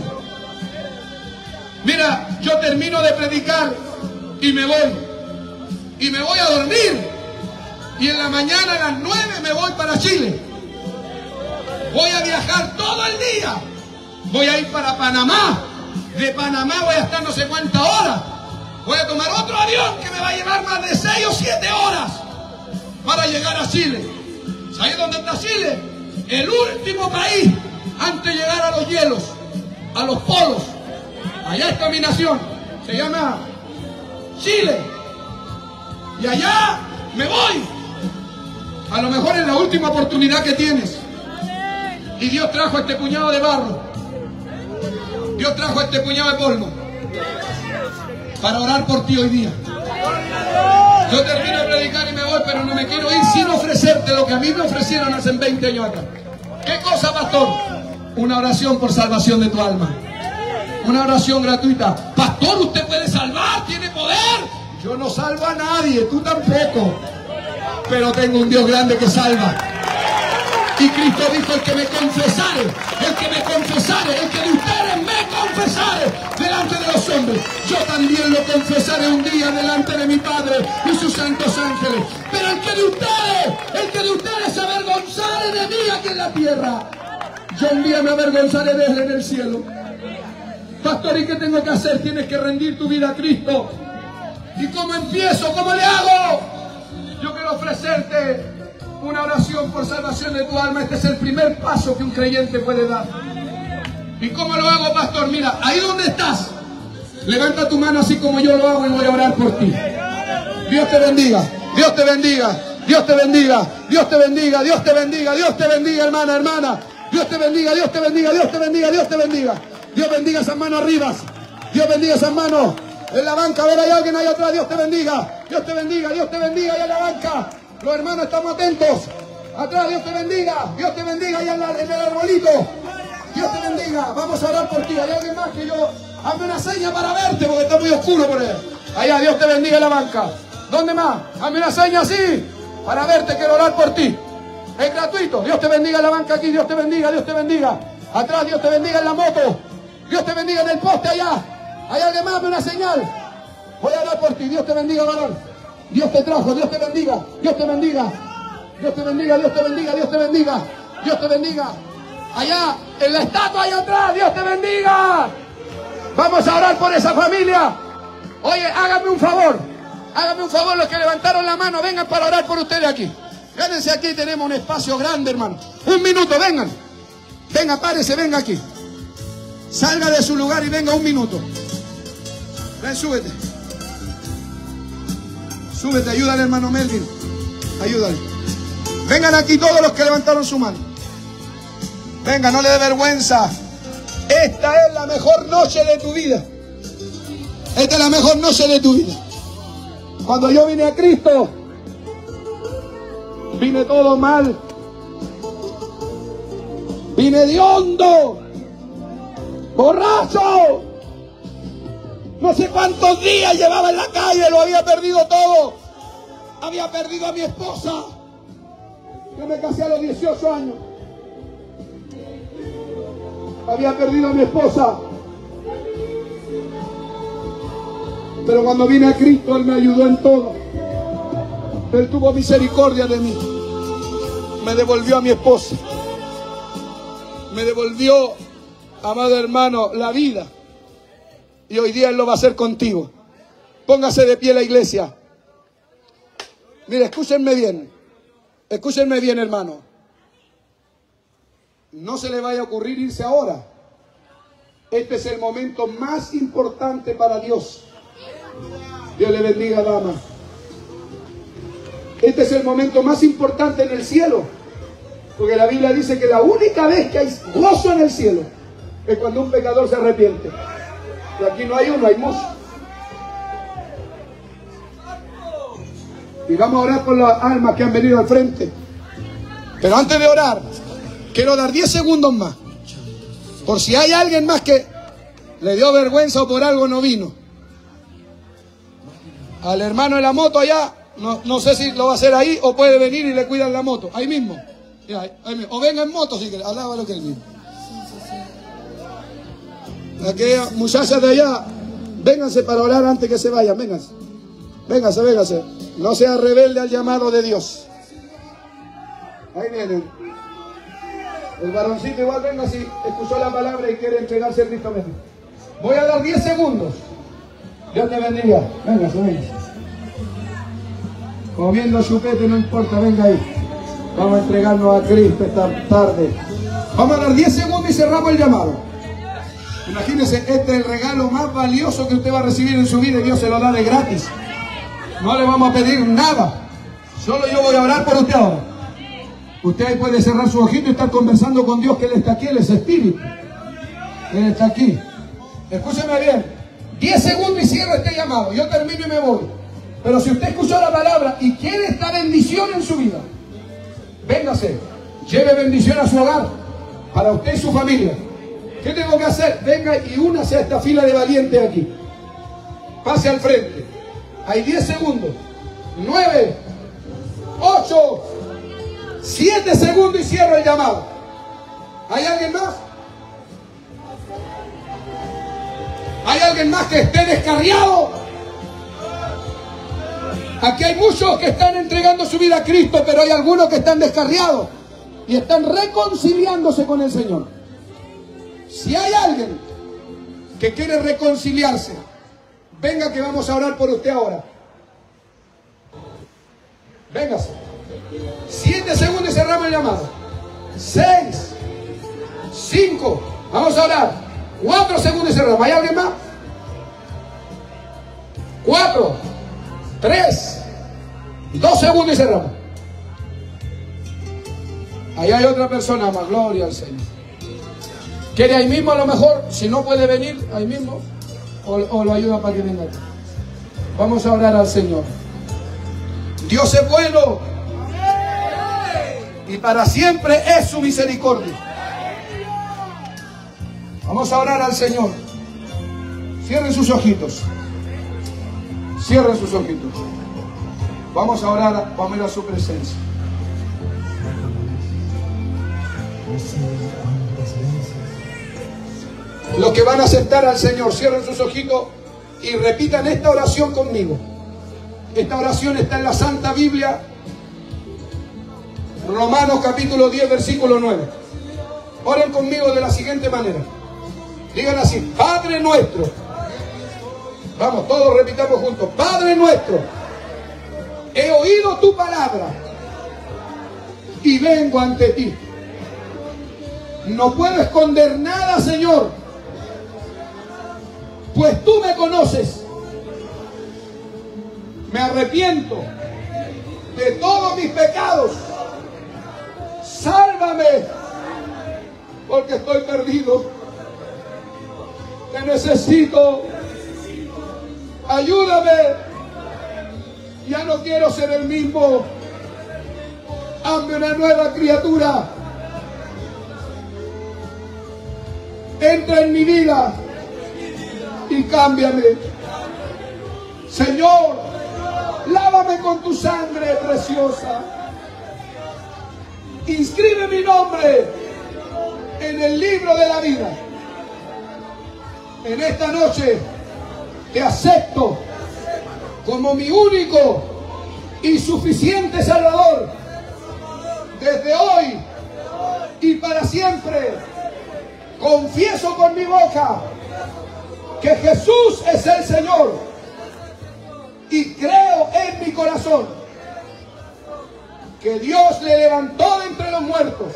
Mira, yo termino de predicar y me voy a dormir, y en la mañana a las 9 me voy para Chile. Voy a viajar todo el día, voy a ir para Panamá. De Panamá voy a estar no sé cuántas horas. Voy a tomar otro avión que me va a llevar más de 6 o 7 horas para llegar a Chile. ¿Sabes dónde está Chile? El último país antes de llegar a los hielos, a los polos. Allá está mi nación, se llama Chile. Y allá me voy. A lo mejor es la última oportunidad que tienes. Y Dios trajo este puñado de barro. Dios trajo este puñado de polvo para orar por ti hoy día. Yo termino de predicar y me voy, pero no me quiero ir sin ofrecerte lo que a mí me ofrecieron hace 20 años acá. ¿Qué cosa, pastor? Una oración por salvación de tu alma. Una oración gratuita. Pastor, usted puede salvar, tiene poder. Yo no salvo a nadie, tú tampoco. Pero tengo un Dios grande que salva. Y Cristo dijo, el que me confesare, el que de ustedes me confesare delante de los hombres, yo también lo confesaré un día delante de mi Padre y sus santos ángeles. Pero el que de ustedes se avergonzare de mí aquí en la tierra, yo un día me avergonzaré de él en el cielo. Pastor, ¿y qué tengo que hacer? Tienes que rendir tu vida a Cristo. ¿Y cómo empiezo? ¿Cómo le hago? Yo quiero ofrecerte una oración por salvación de tu alma. Este es el primer paso que un creyente puede dar. ¿Y cómo lo hago, pastor? Mira, ahí donde estás, levanta tu mano así como yo lo hago y voy a orar por ti. Dios te bendiga, Dios te bendiga, Dios te bendiga, Dios te bendiga, Dios te bendiga, Dios te bendiga, hermana. Dios te bendiga, Dios te bendiga, Dios te bendiga, Dios te bendiga. Dios bendiga esas manos arriba. Dios bendiga esas manos. En la banca, a ver, hay alguien ahí atrás. Dios te bendiga, Dios te bendiga, Dios te bendiga ahí en la banca. Los hermanos estamos atentos. Atrás, Dios te bendiga ahí en el arbolito. Dios te bendiga. Vamos a orar por ti. Hay alguien más que yo. Hazme una seña para verte porque está muy oscuro por ahí. Allá, Dios te bendiga en la banca. ¿Dónde más? Hazme una seña así para verte. Quiero orar por ti. Es gratuito. Dios te bendiga en la banca aquí. Dios te bendiga, Dios te bendiga. Atrás, Dios te bendiga en la moto. Dios te bendiga en el poste allá. Hay alguien más, hazme una señal. Voy a orar por ti. Dios te bendiga, varón. Dios te trajo, Dios te bendiga, Dios te bendiga, Dios te bendiga, Dios te bendiga, Dios te bendiga, Dios te bendiga. Allá, en la estatua allá atrás, Dios te bendiga. Vamos a orar por esa familia. Oye, háganme un favor, los que levantaron la mano, vengan para orar por ustedes aquí. Quédense aquí, tenemos un espacio grande, hermano. Un minuto, vengan. Venga, párese, venga aquí. Salga de su lugar y venga un minuto. Ven, súbete. Súbete, ayúdale, hermano Melvin. Ayúdale. Vengan aquí todos los que levantaron su mano. Venga, no le dé vergüenza. Esta es la mejor noche de tu vida. Esta es la mejor noche de tu vida. Cuando yo vine a Cristo, vine todo mal. Vine hediondo, borracho. No sé cuántos días llevaba en la calle, lo había perdido todo. Había perdido a mi esposa. Yo me casé a los 18 años. Había perdido a mi esposa. Pero cuando vine a Cristo, Él me ayudó en todo. Él tuvo misericordia de mí. Me devolvió a mi esposa. Me devolvió, amado hermano, la vida. Y hoy día Él lo va a hacer contigo. Póngase de pie la iglesia. Mire, escúchenme bien. Escúchenme bien, hermano. No se le vaya a ocurrir irse ahora. Este es el momento más importante para Dios. Dios le bendiga, dama. Este es el momento más importante en el cielo. Porque la Biblia dice que la única vez que hay gozo en el cielo es cuando un pecador se arrepiente. Y aquí no hay uno, hay muchos. Y vamos a orar por las almas que han venido al frente. Pero antes de orar, quiero dar 10 segundos más. Por si hay alguien más que le dio vergüenza o por algo no vino. Al hermano de la moto allá, no sé si lo va a hacer ahí o puede venir y le cuidan la moto. Ahí mismo. Ahí mismo. O venga en moto si quiere. Alábalo que él mismo. Aquellas muchachas de allá, vénganse para orar antes que se vayan, vénganse. Vénganse. No sea rebelde al llamado de Dios. Ahí vienen. El varoncito igual venga si escuchó la palabra y quiere entregarse a Cristo mismo. Voy a dar 10 segundos. Dios te bendiga. Véngase. Comiendo chupete, no importa, venga ahí. Vamos a entregarnos a Cristo esta tarde. Vamos a dar 10 segundos y cerramos el llamado. Imagínense, este es el regalo más valioso que usted va a recibir en su vida y Dios se lo da de gratis. No le vamos a pedir nada. Solo yo voy a orar por usted ahora. Usted ahí puede cerrar su ojito y estar conversando con Dios, que Él está aquí, Él es Espíritu. Él está aquí. Escúcheme bien. 10 segundos y cierro este llamado. Yo termino y me voy. Pero si usted escuchó la palabra y quiere esta bendición en su vida, véngase. Lleve bendición a su hogar, para usted y su familia. ¿Qué tengo que hacer? Venga y únase a esta fila de valientes aquí. Pase al frente. Hay 10 segundos. 9, 8, 7 segundos y cierro el llamado. ¿Hay alguien más? ¿Hay alguien más que esté descarriado? Aquí hay muchos que están entregando su vida a Cristo, pero hay algunos que están descarriados y están reconciliándose con el Señor. Si hay alguien que quiere reconciliarse, venga que vamos a orar por usted ahora. Véngase. 7 segundos y cerramos el llamado. 6, 5, vamos a orar. 4 segundos y cerramos. ¿Hay alguien más? 4, 3, 2 segundos y cerramos. Ahí hay otra persona más. Gloria al Señor. ¿Quiere ahí mismo a lo mejor? Si no puede venir, ahí mismo. O lo ayuda para que venga aquí. Vamos a orar al Señor. Dios es bueno. Y para siempre es su misericordia. Vamos a orar al Señor. Cierren sus ojitos. Cierren sus ojitos. Vamos a orar, vamos a ir a su presencia. Los que van a aceptar al Señor, cierren sus ojitos y repitan esta oración conmigo. Esta oración está en la Santa Biblia, Romanos capítulo 10, versículo 9. Oren conmigo de la siguiente manera. Digan así: Padre nuestro. Vamos, todos repitamos juntos. Padre nuestro, he oído tu palabra y vengo ante ti. No puedo esconder nada, Señor, pues tú me conoces. Me arrepiento de todos mis pecados. Sálvame, porque estoy perdido. Te necesito. Ayúdame. Ya no quiero ser el mismo. Hazme una nueva criatura. Entra en mi vida y cámbiame. Señor, lávame con tu sangre preciosa. Inscribe mi nombre en el libro de la vida. En esta noche te acepto como mi único y suficiente Salvador. Desde hoy y para siempre confieso con mi boca que Jesús es el Señor y creo en mi corazón que Dios le levantó de entre los muertos,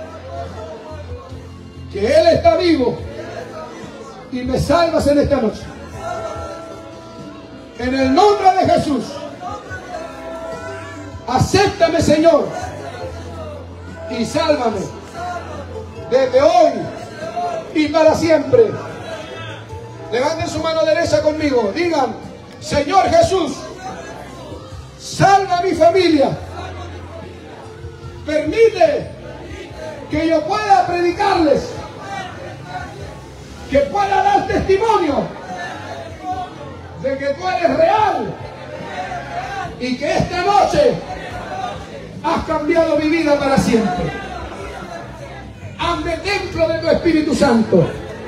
que Él está vivo y me salvas en esta noche. En el nombre de Jesús, acéptame, Señor, y sálvame desde hoy y para siempre. Levanten su mano derecha conmigo. Digan: Señor Jesús, salva a mi familia. Permite que yo pueda predicarles, que pueda dar testimonio de que tú eres real y que esta noche has cambiado mi vida para siempre. Hazme templo de tu Espíritu Santo.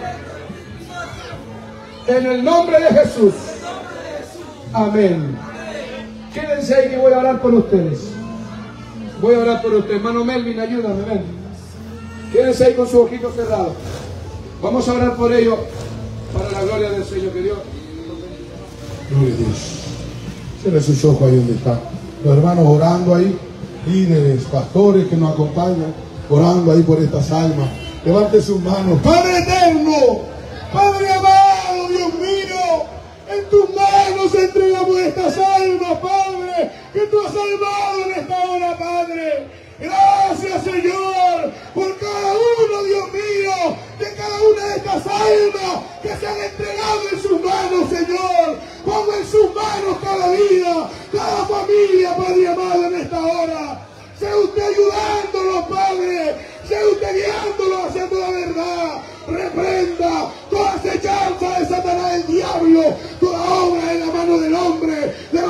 En el nombre de Jesús. Amén. Quédense ahí que voy a orar por ustedes. Voy a orar por ustedes. Hermano Melvin, ayúdame, ven. Quédense ahí con sus ojitos cerrados. Vamos a orar por ellos para la gloria del Señor. Que Dios. Gloria a Dios. Cierre sus ojos ahí donde están. Los hermanos orando ahí, líderes, pastores que nos acompañan, orando ahí por estas almas. Levante sus manos. Padre eterno, Padre amado, Dios mío, en tus manos entregamos estas almas, Padre, que tú has salvado en esta hora, Padre. Gracias, Señor, por cada uno, Dios mío, de cada una de estas almas que se han entregado en sus manos, Señor. Ponga en sus manos cada vida, cada familia, Padre amado, en esta hora. Sea usted ayudándolos, Padre. Sea usted guiándolos haciendo la verdad. Reprenda toda acechanza de Satanás, el diablo, toda obra en la mano del hombre.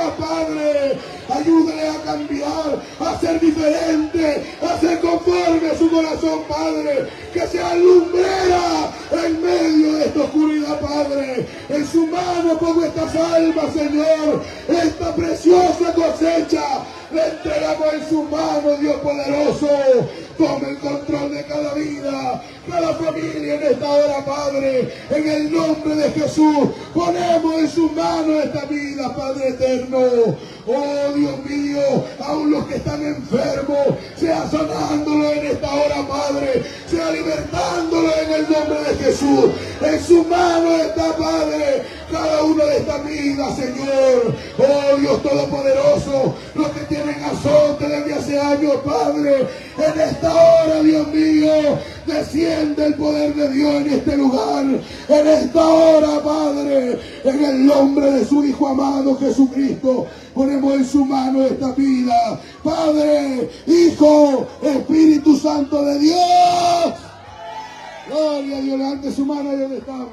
Padre. Ayúdale a cambiar, a ser diferente, a ser conforme a su corazón, Padre. Que sea lumbrera en medio de esta oscuridad, Padre. En su mano pongo estas almas, Señor. Esta preciosa cosecha la entregamos en su mano, Dios poderoso. Tome el control de cada vida, cada familia en esta hora, Padre. En el nombre de Jesús, ponemos en sus manos esta vida, Padre eterno. Oh, Dios mío, aún los que están enfermos, sea sanándolo en esta hora, Padre. Sea libertándolo en el nombre de Jesús. En su mano está, Padre, cada una de estas vidas, Señor. Oh, Dios Todopoderoso, los que tienen azote desde hace años, Padre, en esta hora, Dios mío, desciende el poder de Dios en este lugar. En esta hora, Padre, en el nombre de su Hijo amado Jesucristo, ponemos en su mano esta vida. Padre, Hijo, Espíritu Santo de Dios. Gloria a Dios, levante su mano ahí donde estamos.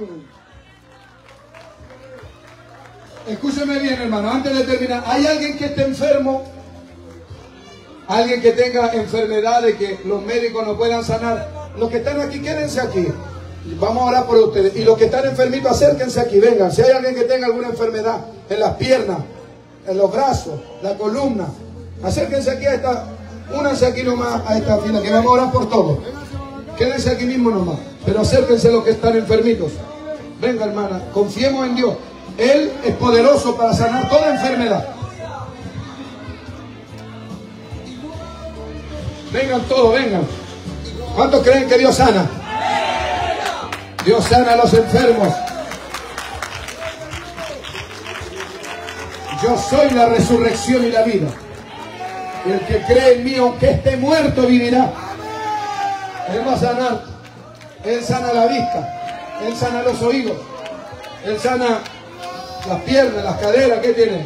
Escúcheme bien, hermano, antes de terminar, ¿hay alguien que esté enfermo? ¿Alguien que tenga enfermedades que los médicos no puedan sanar? Los que están aquí, quédense aquí. Vamos a orar por ustedes. Y los que están enfermitos, acérquense aquí, vengan. Si hay alguien que tenga alguna enfermedad en las piernas, en los brazos, la columna, acérquense aquí a esta, únanse aquí nomás a esta fila, que vamos a orar por todos. Quédense aquí mismo nomás, pero acérquense los que están enfermitos. Venga, hermana, confiemos en Dios. Él es poderoso para sanar toda enfermedad. Vengan todos, vengan. ¿Cuántos creen que Dios sana? Dios sana a los enfermos. Yo soy la resurrección y la vida. Y el que cree en mí, aunque esté muerto, vivirá. Él va a sanar. Él sana la vista. Él sana los oídos. Él sana las piernas, las caderas. ¿Qué tiene?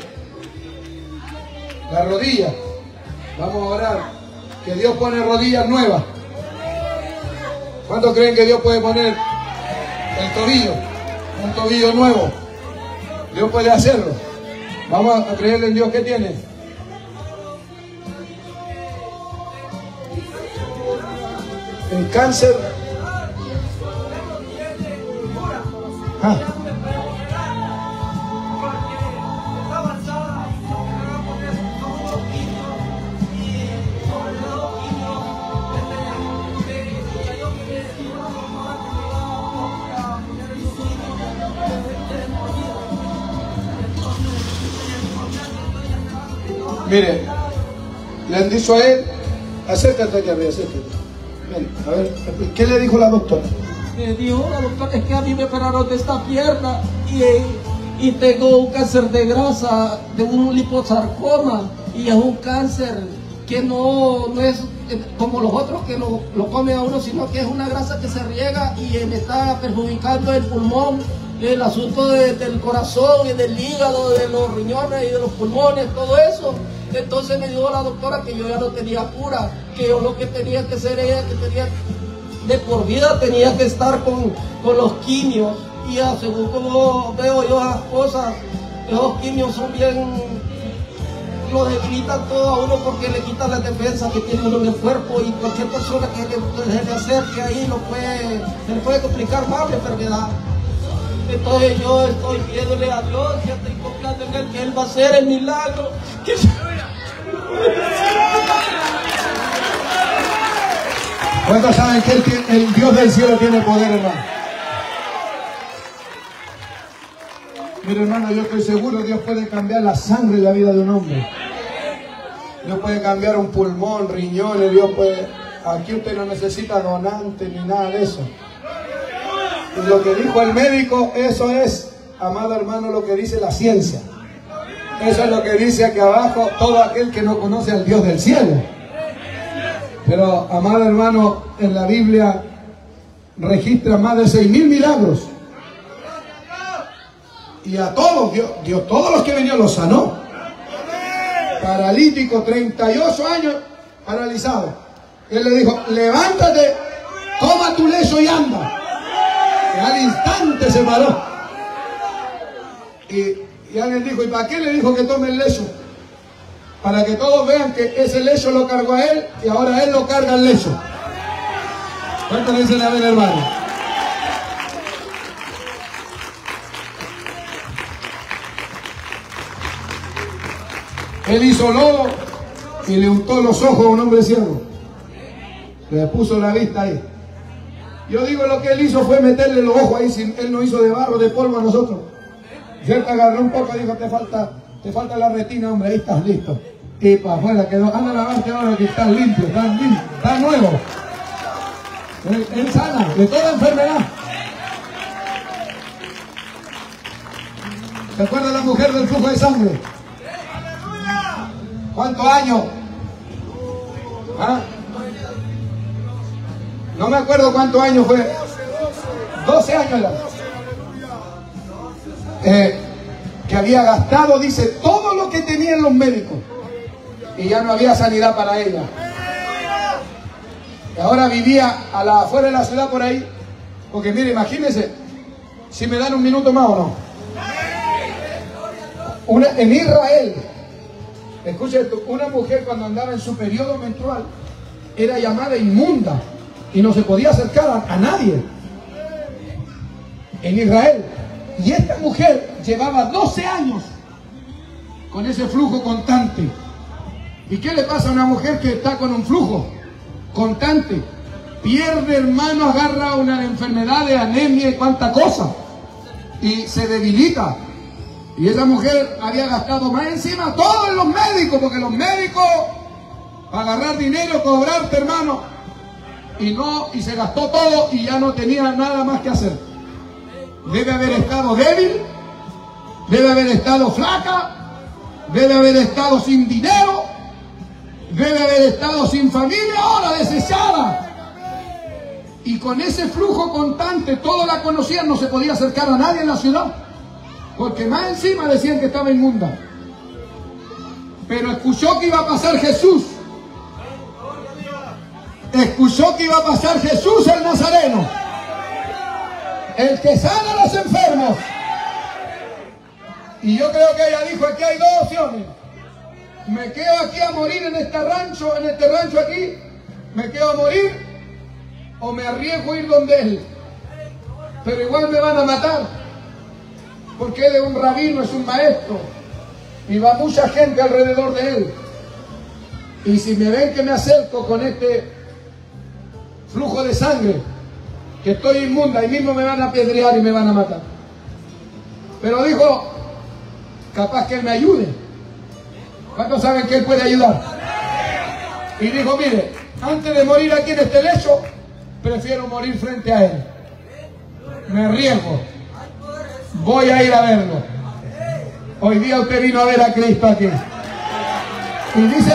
La rodilla. Vamos a orar. Que Dios pone rodillas nuevas. ¿Cuántos creen que Dios puede poner el tobillo? Un tobillo nuevo. Dios puede hacerlo. Vamos a creerle en Dios. ¿Qué tiene? El cáncer. Mire, le han dicho a él, acércate aquí, acércate. Ven, a ver, ¿qué le dijo la doctora? Me dijo la doctora, es que a mí me operaron de esta pierna y tengo un cáncer de grasa, de un liposarcoma, y es un cáncer que no es como los otros que lo come a uno, sino que es una grasa que se riega y me está perjudicando el pulmón, el asunto del corazón y del hígado, de los riñones y de los pulmones, todo eso. Entonces me dijo la doctora que yo ya no tenía cura, que yo lo que tenía que hacer era que tenía de por vida tenía que estar con los quimios. Y ya, según como veo yo las cosas, esos quimios son bien, lo debilitan todo a uno porque le quitan la defensa que tiene uno en el cuerpo, y cualquier persona que se le acerque ahí se le puede complicar más la enfermedad. Entonces yo estoy pidiéndole a Dios, ya estoy confiando en Él, que Él va a hacer el milagro. ¿Cuántos saben que el Dios del cielo tiene poder, hermano? Mire, hermano, yo estoy seguro que Dios puede cambiar la sangre y la vida de un hombre. Dios puede cambiar un pulmón, riñones, Dios puede... Aquí usted no necesita donante ni nada de eso. Y lo que dijo el médico, eso es, amado hermano, lo que dice la ciencia. Eso es lo que dice aquí abajo todo aquel que no conoce al Dios del cielo. Pero, amado hermano, en la Biblia registra más de 6.000 milagros. Y a todos, Dios, todos los que venían los sanó. Paralítico, 38 años, paralizado. Él le dijo, levántate, toma tu lecho y anda. Y al instante se paró. Y alguien dijo, ¿y para qué le dijo que tome el lecho? Para que todos vean que ese lecho lo cargó a él y ahora él lo carga al lecho. ¿Cuánto le dicen a ver, hermano? Él hizo lodo y le untó los ojos a un hombre ciego. Le puso la vista ahí. Yo digo, lo que él hizo fue meterle los ojos ahí. Él no hizo de barro, de polvo a nosotros. Y él te agarró un poco y dijo, te falta la retina, hombre, ahí estás listo. Y para afuera quedó, anda a lavarte ahora que estás limpio, estás nuevo. Él sana de toda enfermedad. ¿Se acuerda la mujer del flujo de sangre? ¿Cuántos años? ¿Ah? No me acuerdo cuántos años fue. 12 años que había gastado, dice, todo lo que tenían los médicos. Y ya no había sanidad para ella. Y ahora vivía afuera de la ciudad por ahí. Porque mire, imagínense, si me dan un minuto más o no. En Israel, escuche esto, una mujer cuando andaba en su periodo menstrual era llamada inmunda y no se podía acercar a nadie. En Israel. Y esta mujer llevaba 12 años con ese flujo constante. ¿Y qué le pasa a una mujer que está con un flujo constante? Pierde, hermano, agarra una enfermedad de anemia y cuánta cosa. Y se debilita. Y esa mujer había gastado más encima todo en los médicos, porque los médicos, para agarrar dinero, cobrarte, hermano, y se gastó todo y ya no tenía nada más que hacer. Debe haber estado débil, debe haber estado flaca, debe haber estado sin dinero, debe haber estado sin familia, ahora desechada. Y con ese flujo constante, todos la conocían, no se podía acercar a nadie en la ciudad, porque más encima decían que estaba inmunda. Pero escuchó que iba a pasar Jesús. Escuchó que iba a pasar Jesús el Nazareno, el que sana a los enfermos. Y yo creo que ella dijo, aquí hay dos opciones. Me quedo aquí a morir en este rancho aquí, me quedo a morir, o me arriesgo a ir donde él. Pero igual me van a matar, porque él es un rabino, es un maestro, y va mucha gente alrededor de él. Y si me ven que me acerco con este flujo de sangre, que estoy inmunda, y mismo me van a apedrear y me van a matar. Pero dijo, capaz que él me ayude. ¿Cuántos saben que él puede ayudar? Y dijo, mire, antes de morir aquí en este lecho, prefiero morir frente a él. Me arriesgo. Voy a ir a verlo. Hoy día usted vino a ver a Cristo aquí. Y dice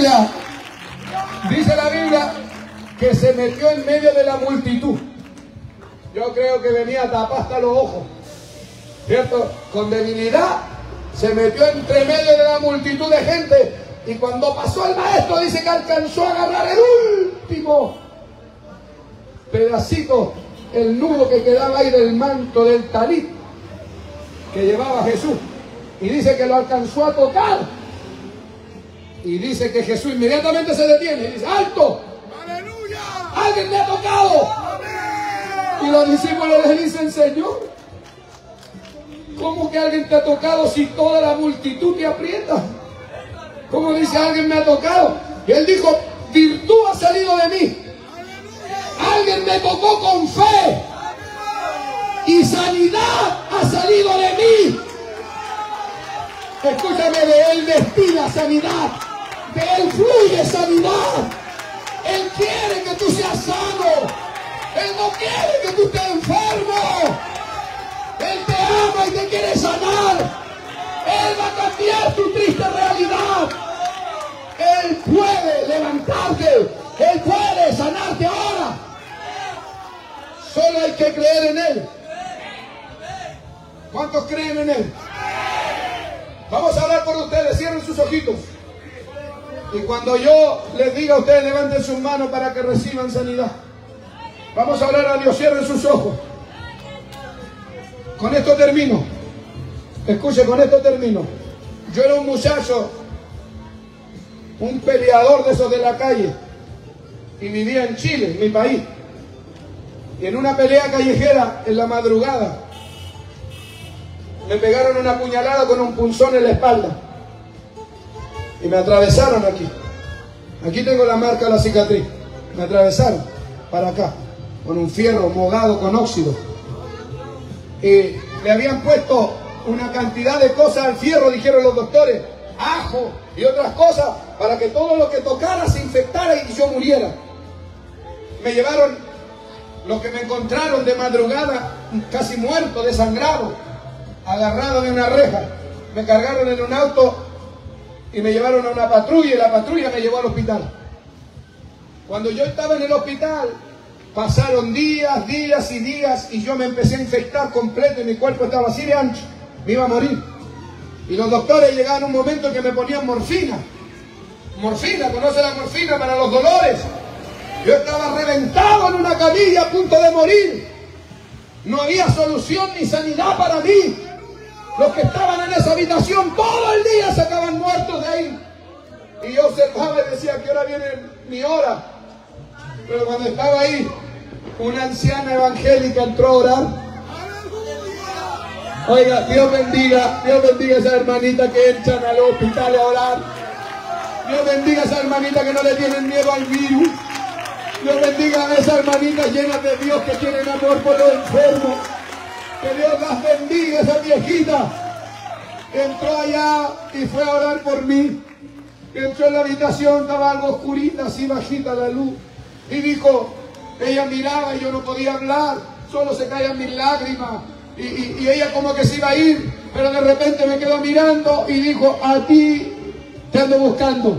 la Biblia, que se metió en medio de la multitud. Yo creo que venía tapado hasta los ojos, ¿cierto? Con debilidad, se metió entre medio de la multitud de gente. Y cuando pasó el maestro, dice que alcanzó a agarrar el último pedacito, el nudo que quedaba ahí del manto, del talit que llevaba Jesús. Y dice que lo alcanzó a tocar. Y dice que Jesús inmediatamente se detiene y dice, ¡alto! ¡Aleluya! ¡Alguien me ha tocado! ¡Amén! Y los discípulos le dicen, Señor, ¿cómo que alguien te ha tocado si toda la multitud te aprieta? ¿Cómo dice alguien me ha tocado? Y él dijo, virtud ha salido de mí. Alguien me tocó con fe. Y sanidad ha salido de mí. Escúchame, de él destila sanidad. De él fluye sanidad. Él quiere que tú seas sano. Él no quiere que tú estés enfermo. Él te ama y te quiere sanar. Él va a cambiar tu triste realidad. Él puede levantarte. Él puede sanarte ahora. Solo hay que creer en Él. ¿Cuántos creen en Él? Vamos a hablar por ustedes. Cierren sus ojitos. Y cuando yo les diga a ustedes, levanten sus manos para que reciban sanidad. Vamos a hablar a Dios. Cierren sus ojos. Con esto termino. Escuche, con esto termino. Yo era un muchacho, un peleador de esos de la calle, y vivía en Chile, en mi país. Y en una pelea callejera, en la madrugada, me pegaron una puñalada con un punzón en la espalda. Y me atravesaron aquí. Aquí tengo la marca de la cicatriz. Me atravesaron para acá, con un fierro mogado con óxido. Y le habían puesto una cantidad de cosas al fierro, dijeron los doctores, ajo y otras cosas, para que todo lo que tocara se infectara y yo muriera. Me llevaron, los que me encontraron de madrugada, casi muerto, desangrado, agarrado de una reja, me cargaron en un auto y me llevaron a una patrulla, y la patrulla me llevó al hospital. Cuando yo estaba en el hospital, pasaron días, días y días, y yo me empecé a infectar completo, y mi cuerpo estaba así de ancho, me iba a morir. Y los doctores llegaban a un momento en que me ponían morfina. Morfina, ¿conoce la morfina para los dolores? Yo estaba reventado en una camilla a punto de morir. No había solución ni sanidad para mí. Los que estaban en esa habitación todo el día se acaban muertos de ahí. Y yo observaba y decía, ¿qué hora viene mi hora? Pero cuando estaba ahí, una anciana evangélica entró a orar. Oiga, Dios bendiga a esa hermanita que entran al hospital a orar. Dios bendiga a esa hermanita que no le tienen miedo al virus. Dios bendiga a esa hermanita llena de Dios que tienen amor por los enfermos. Que Dios las bendiga a esa viejita. Entró allá y fue a orar por mí. Entró en la habitación, estaba algo oscurita, así bajita la luz. Y dijo, ella miraba y yo no podía hablar, solo se caían mis lágrimas. Y ella como que se iba a ir, pero de repente me quedó mirando y dijo, a ti te ando buscando.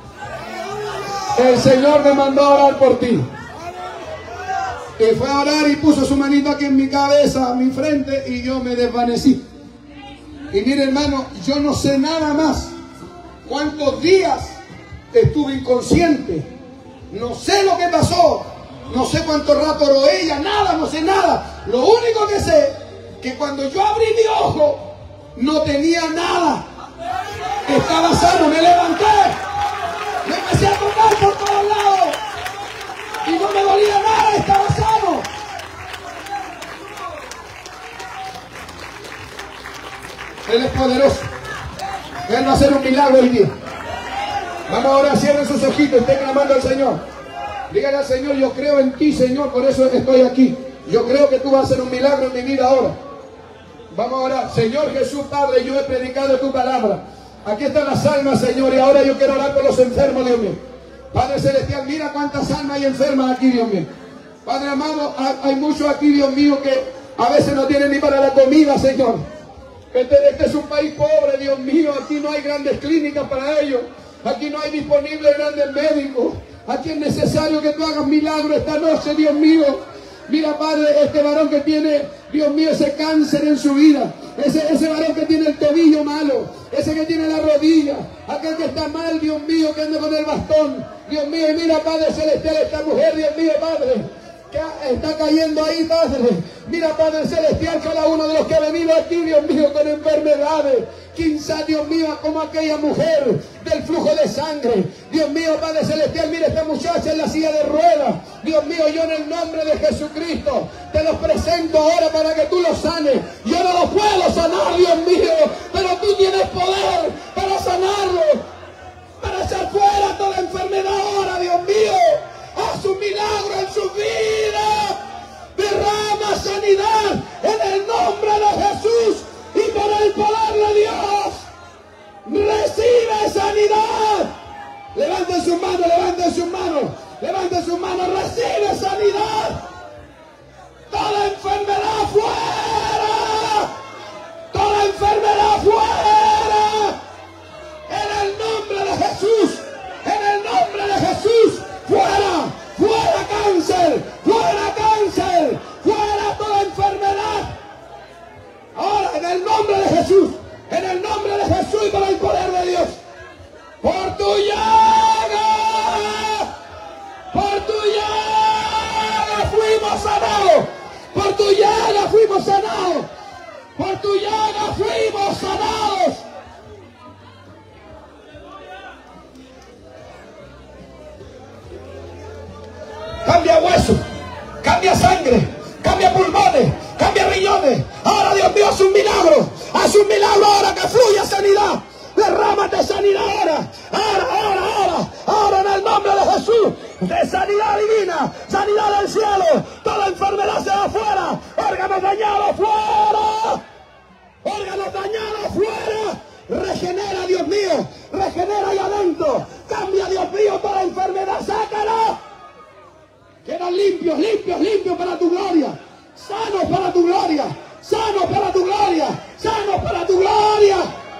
El Señor me mandó a orar por ti. Y fue a orar y puso su manito aquí en mi cabeza, a mi frente, y yo me desvanecí. Y mire, hermano, yo no sé nada más cuántos días estuve inconsciente. No sé lo que pasó. No sé cuánto rato oró ella, nada, no sé nada. Lo único que sé, que cuando yo abrí mi ojo, no tenía nada. Estaba sano, me levanté. Me empecé a tocar por todos lados. Y no me dolía nada, estaba sano. Él es poderoso. Él va a hacer un milagro hoy día. Vamos ahora, cierren sus ojitos, estén clamando al Señor. Díganle al Señor, yo creo en ti, Señor, por eso estoy aquí. Yo creo que tú vas a hacer un milagro en mi vida ahora. Vamos a orar. Señor Jesús, Padre, yo he predicado tu palabra. Aquí están las almas, Señor, y ahora yo quiero orar por los enfermos, Dios mío. Padre Celestial, mira cuántas almas hay enfermas aquí, Dios mío. Padre amado, hay muchos aquí, Dios mío, que a veces no tienen ni para la comida, Señor. Este es un país pobre, Dios mío. Aquí no hay grandes clínicas para ellos. Aquí no hay disponibles grandes médicos. Aquí es necesario que tú hagas milagro esta noche, Dios mío. Mira, Padre, este varón que tiene, Dios mío, ese cáncer en su vida. Ese varón que tiene el tobillo malo. Ese que tiene la rodilla. Aquel que está mal, Dios mío, que anda con el bastón. Dios mío, y mira, Padre Celestial, esta mujer, Dios mío, Padre, que está cayendo ahí, Padre. Mira, Padre Celestial, cada uno de los que ha venido aquí, Dios mío, con enfermedades. Quizá, Dios mío, como aquella mujer del flujo de sangre. Dios mío, Padre Celestial, mira esta muchacha en la silla de ruedas. Dios mío, yo en el nombre de Jesucristo te los presento ahora para que tú los sanes. Yo no los puedo sanar, Dios mío, pero tú tienes poder para sanarlos, para echar fuera toda enfermedad ahora, Dios mío. Haz un milagro en su vida. Derrama sanidad en el nombre de Jesús y por el poder de Dios. Recibe sanidad. Levanten sus manos, levanten sus manos, levanten sus manos. Recibe sanidad. Toda enfermedad fuera. Toda enfermedad fuera. En el nombre de Jesús. En el nombre de Jesús. Fuera, fuera cáncer, fuera cáncer, fuera toda enfermedad. Ahora, en el nombre de Jesús, en el nombre de Jesús y por el poder de Dios. Por tu llaga fuimos sanados. Por tu llaga fuimos sanados. Por tu llaga fuimos sanados. Cambia hueso, cambia sangre, cambia pulmones, cambia riñones. Ahora, Dios mío, haz un milagro. Haz un milagro ahora, que fluya sanidad. Derrámate sanidad ahora. Ahora en el nombre de Jesús. De sanidad divina, sanidad del cielo. Toda enfermedad se va afuera. Órganos dañados fuera. Órganos dañados fuera. Regenera, Dios mío. Regenera ahí adentro. Cambia, Dios mío, toda enfermedad. Sácala. Quedan limpios, limpios, limpios para tu gloria. Sanos para tu gloria. Sanos para tu gloria. Sanos para tu gloria.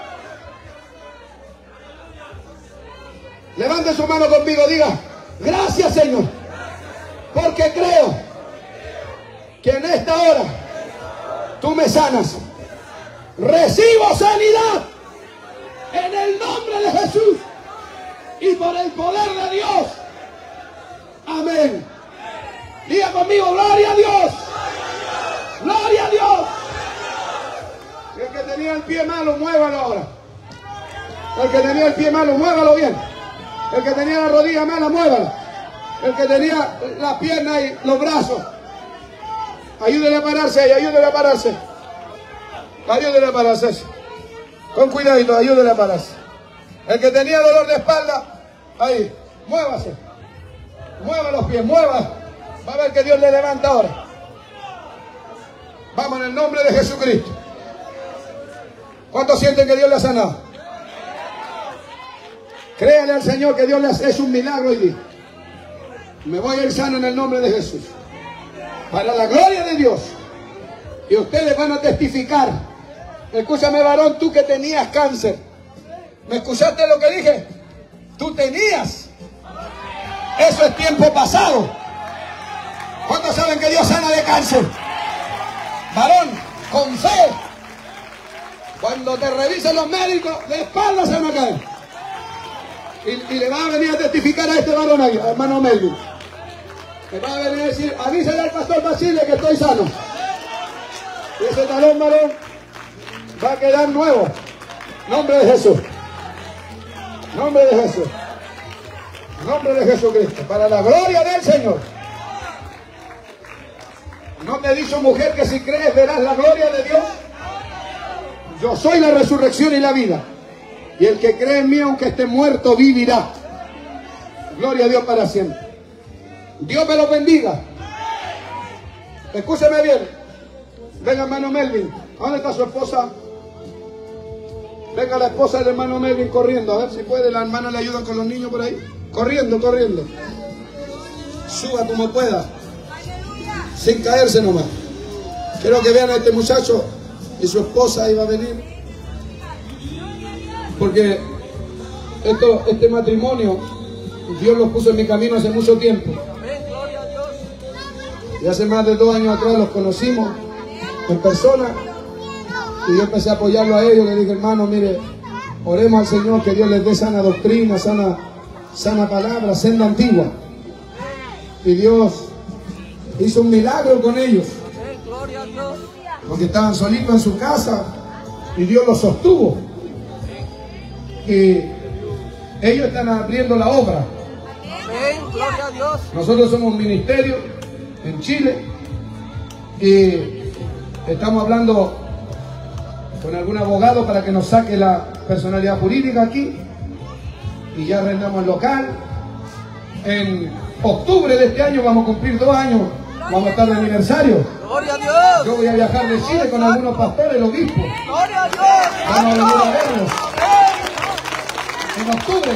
Levante su mano conmigo, diga: gracias, Señor, porque creo que en esta hora tú me sanas. Recibo sanidad en el nombre de Jesús y por el poder de Dios. Amén. Diga conmigo: gloria a Dios. Gloria a Dios. El que tenía el pie malo, muévalo ahora. El que tenía el pie malo, muévalo bien. El que tenía la rodilla mala, muévala. El que tenía la pierna y los brazos, ayúdele a pararse, ayúdele a pararse. Ayúdele a pararse. Con cuidadito, ayúdele a pararse. El que tenía dolor de espalda, ahí, muévase. Mueva los pies, mueva. Va a ver que Dios le levanta ahora. Vamos en el nombre de Jesucristo. ¿Cuántos sienten que Dios le ha sanado? Créale al Señor que Dios le hace un milagro hoy día. Me voy a ir sano en el nombre de Jesús. Para la gloria de Dios. Y ustedes van a testificar. Escúchame, varón, tú que tenías cáncer. ¿Me escuchaste lo que dije? Tú tenías. Eso es tiempo pasado. ¿Cuántos saben que Dios sana de cáncer? Varón, con fe. Cuando te revisen los médicos, de espalda se van a caer. Y le va a venir a testificar a este varón ahí, a hermano Melvin. Le va a venir a decir: avísale al pastor Basile que estoy sano. Y ese talón, varón, va a quedar nuevo. Nombre de Jesús. Nombre de Jesús. Nombre de Jesucristo. Para la gloria del Señor. ¿No te he dicho, mujer, que si crees verás la gloria de Dios? Yo soy la resurrección y la vida. Y el que cree en mí, aunque esté muerto, vivirá. Gloria a Dios para siempre. Dios me lo bendiga. Escúcheme bien. Venga, hermano Melvin. ¿Dónde está su esposa? Venga la esposa del hermano Melvin corriendo. A ver si puede. La hermana le ayuda con los niños por ahí. Corriendo, corriendo. Suba como pueda. Sin caerse nomás. Quiero que vean a este muchacho y su esposa iba a venir. Porque este matrimonio, Dios lo puso en mi camino hace mucho tiempo. Y hace más de 2 años atrás los conocimos en persona. Y yo empecé a apoyarlo a ellos. Le dije: hermano, mire, oremos al Señor que Dios les dé sana doctrina, sana palabra, senda antigua. Y Dios hizo un milagro con ellos. Porque estaban solitos en su casa y Dios los sostuvo. Y ellos están abriendo la obra. Gloria a Dios. Nosotros somos un ministerio en Chile y estamos hablando con algún abogado para que nos saque la personalidad jurídica aquí, y ya arrendamos el local. En octubre de este año vamos a cumplir 2 años, vamos a estar de aniversario. Gloria a Dios. Yo voy a viajar de Chile con algunos pastores, obispos. Gloria a Dios. Vamos a venir a verlos. En octubre,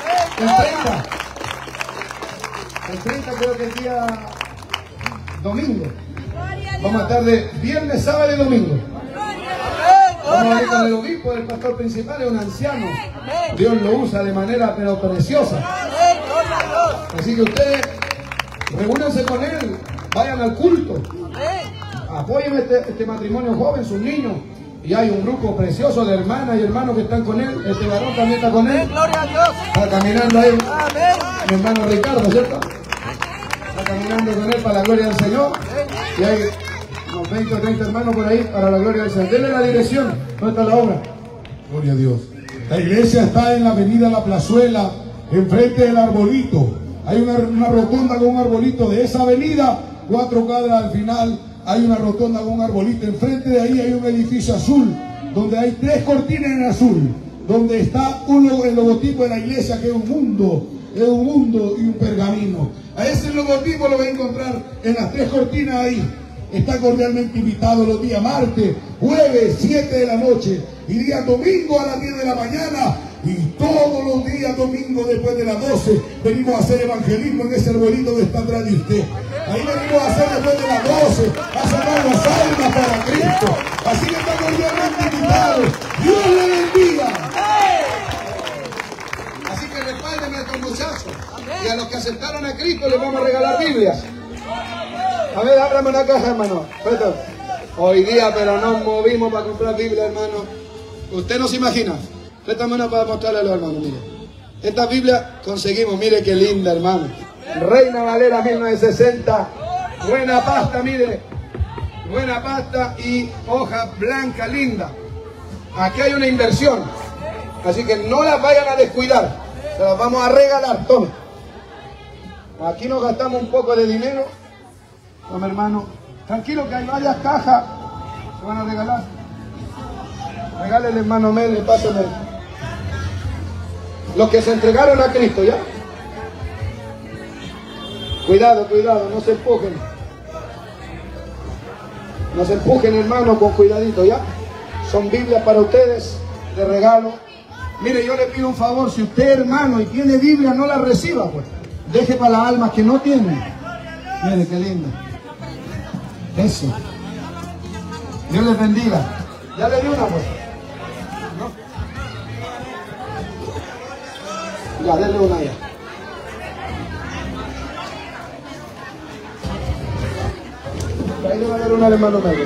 el 30 creo que el día domingo. Vamos a estar de viernes, sábado y domingo. Vamos a ir con el obispo, el pastor principal, es un anciano. Dios lo usa de manera pero preciosa. Así que ustedes reúnanse con él, vayan al culto, apoyen este matrimonio joven, sus niños. Y hay un grupo precioso de hermanas y hermanos que están con él. Este varón también está con él. Gloria a Dios. Está caminando ahí. Amén. Mi hermano Ricardo, ¿cierto? Está caminando con él para la gloria del Señor. Y hay unos 20 o 30 hermanos por ahí, para la gloria del Señor. Denle la dirección, ¿dónde está la obra? Gloria a Dios. La iglesia está en la avenida La Plazuela, enfrente del arbolito. Hay una rotonda con un arbolito de esa avenida, 4 cuadras al final, hay una rotonda con un arbolito. Enfrente de ahí hay un edificio azul, donde hay 3 cortinas en azul, donde está el logotipo de la iglesia, que es un mundo y un pergamino. A ese logotipo lo va a encontrar en las 3 cortinas ahí. Está cordialmente invitado los días martes, jueves, 7 de la noche y día domingo a las 10 de la mañana. Y todos los días domingo después de las 12 venimos a hacer evangelismo en ese arbolito que está atrás de usted. Ahí venimos a hacer después de las 12, a sacar las almas para Cristo. Así que está cordialmente invitado. Dios le bendiga. Así que respáldenme a estos muchachos. Y a los que aceptaron a Cristo les vamos a regalar Biblias. A ver, ábrame una caja, hermano. Hoy día, pero nos movimos para comprar Biblia, hermano. Usted no se imagina. Préstame una para mostrarle a los hermanos, mire. Esta Biblia conseguimos, mire qué linda, hermano. Reina Valera 1960. Buena pasta, mire. Buena pasta y hoja blanca, linda. Aquí hay una inversión. Así que no las vayan a descuidar. Se las vamos a regalar, tome. Aquí nos gastamos un poco de dinero. Tome, hermano. Tranquilo que hay varias cajas. Se van a regalar. Regálele, hermano Mel, pásame. Los que se entregaron a Cristo, ¿ya? Cuidado, cuidado, no se empujen. No se empujen, hermano, con cuidadito, ¿ya? Son Biblias para ustedes, de regalo. Mire, yo le pido un favor, si usted, hermano, y tiene Biblia, no la reciba, pues. Deje para las almas que no tienen. Mire, qué lindo. Eso. Dios les bendiga. Ya le di una, pues. ¿No? Ya, denle una ya. Ahí le va a dar una al hermano medio.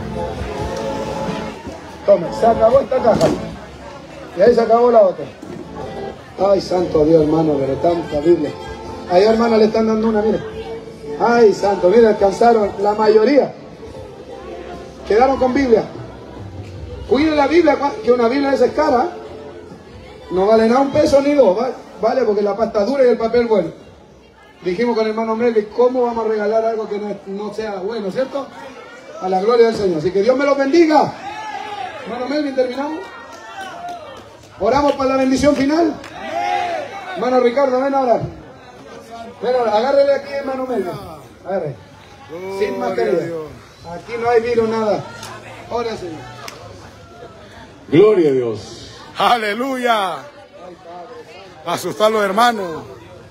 Tome, se acabó esta caja. Y ahí se acabó la otra. Ay, santo Dios, hermano, pero tanta Biblia. Ahí, hermana, le están dando una, mire. Ay, santo, mire, alcanzaron la mayoría. Quedaron con Biblia. Cuide la Biblia, que una Biblia esa es cara. No vale nada un peso ni dos, vale, porque la pasta dura y el papel bueno. Dijimos con el hermano Melvin, ¿cómo vamos a regalar algo que no sea bueno, cierto? A la gloria del Señor. Así que Dios me los bendiga. Hermano Melvin, ¿terminamos? ¿Oramos para la bendición final? Hermano Ricardo, ven a orar. Ven a orar. Agárrele aquí, hermano Melvin. Agarre. Sin mascarilla. Aquí no hay virus, nada. Ora, Señor. Gloria a Dios. Aleluya. Asustar a los hermanos.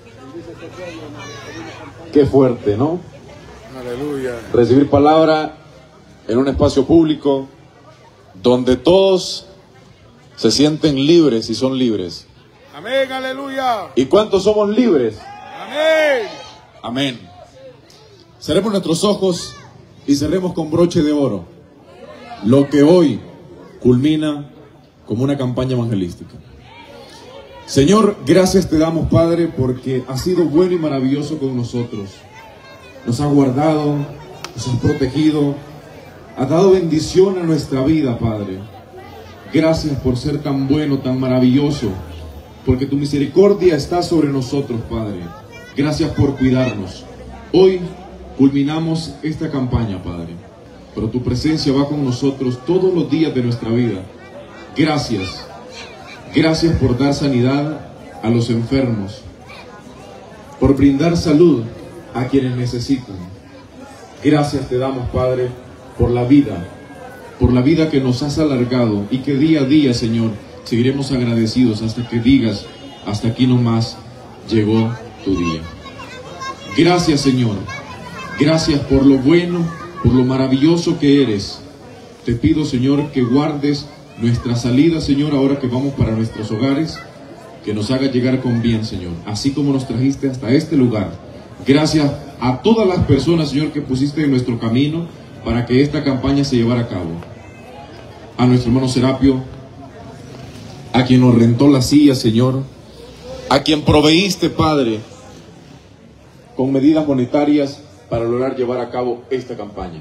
Qué fuerte, ¿no? Aleluya. Recibir palabra en un espacio público donde todos se sienten libres y son libres. Amén, aleluya. ¿Y cuántos somos libres? Amén. Amén. Cerremos nuestros ojos y cerremos con broche de oro lo que hoy culmina como una campaña evangelística. Señor, gracias te damos, Padre, porque has sido bueno y maravilloso con nosotros. Nos has guardado, nos has protegido, has dado bendición a nuestra vida, Padre. Gracias por ser tan bueno, tan maravilloso, porque tu misericordia está sobre nosotros, Padre. Gracias por cuidarnos. Hoy culminamos esta campaña, Padre, pero tu presencia va con nosotros todos los días de nuestra vida. Gracias. Gracias por dar sanidad a los enfermos, por brindar salud a quienes necesitan. Gracias te damos, Padre, por la vida que nos has alargado y que día a día, Señor, seguiremos agradecidos hasta que digas, hasta aquí nomás llegó tu día. Gracias, Señor. Gracias por lo bueno, por lo maravilloso que eres. Te pido, Señor, que guardes nuestra salida, Señor, ahora que vamos para nuestros hogares, que nos haga llegar con bien, Señor, así como nos trajiste hasta este lugar. Gracias a todas las personas, Señor, que pusiste en nuestro camino para que esta campaña se llevara a cabo. A nuestro hermano Serapio, a quien nos rentó la silla, Señor, a quien proveíste, Padre, con medidas monetarias para lograr llevar a cabo esta campaña.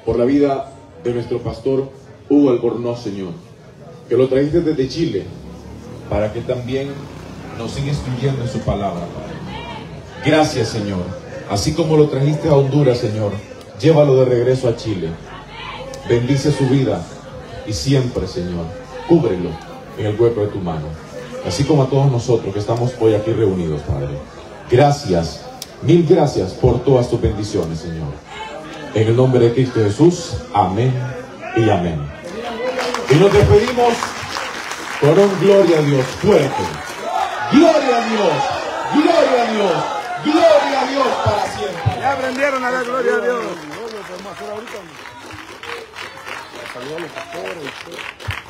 por la vida de nuestro pastor Hugo Albornoz, Señor, que lo trajiste desde Chile para que también nos siga instruyendo en su palabra, Padre. Gracias, Señor. Así como lo trajiste a Honduras, Señor, llévalo de regreso a Chile. Bendice su vida y siempre, Señor, cúbrelo en el hueco de tu mano. Así como a todos nosotros que estamos hoy aquí reunidos, Padre. Gracias, mil gracias por todas tus bendiciones, Señor. En el nombre de Cristo Jesús, amén y amén. Y nos despedimos con un gloria a Dios fuerte. Gloria a Dios, gloria a Dios, gloria a Dios para siempre. Ya aprendieron a dar gloria a Dios. Podemos hacer ahorita. Saludos a los pastores.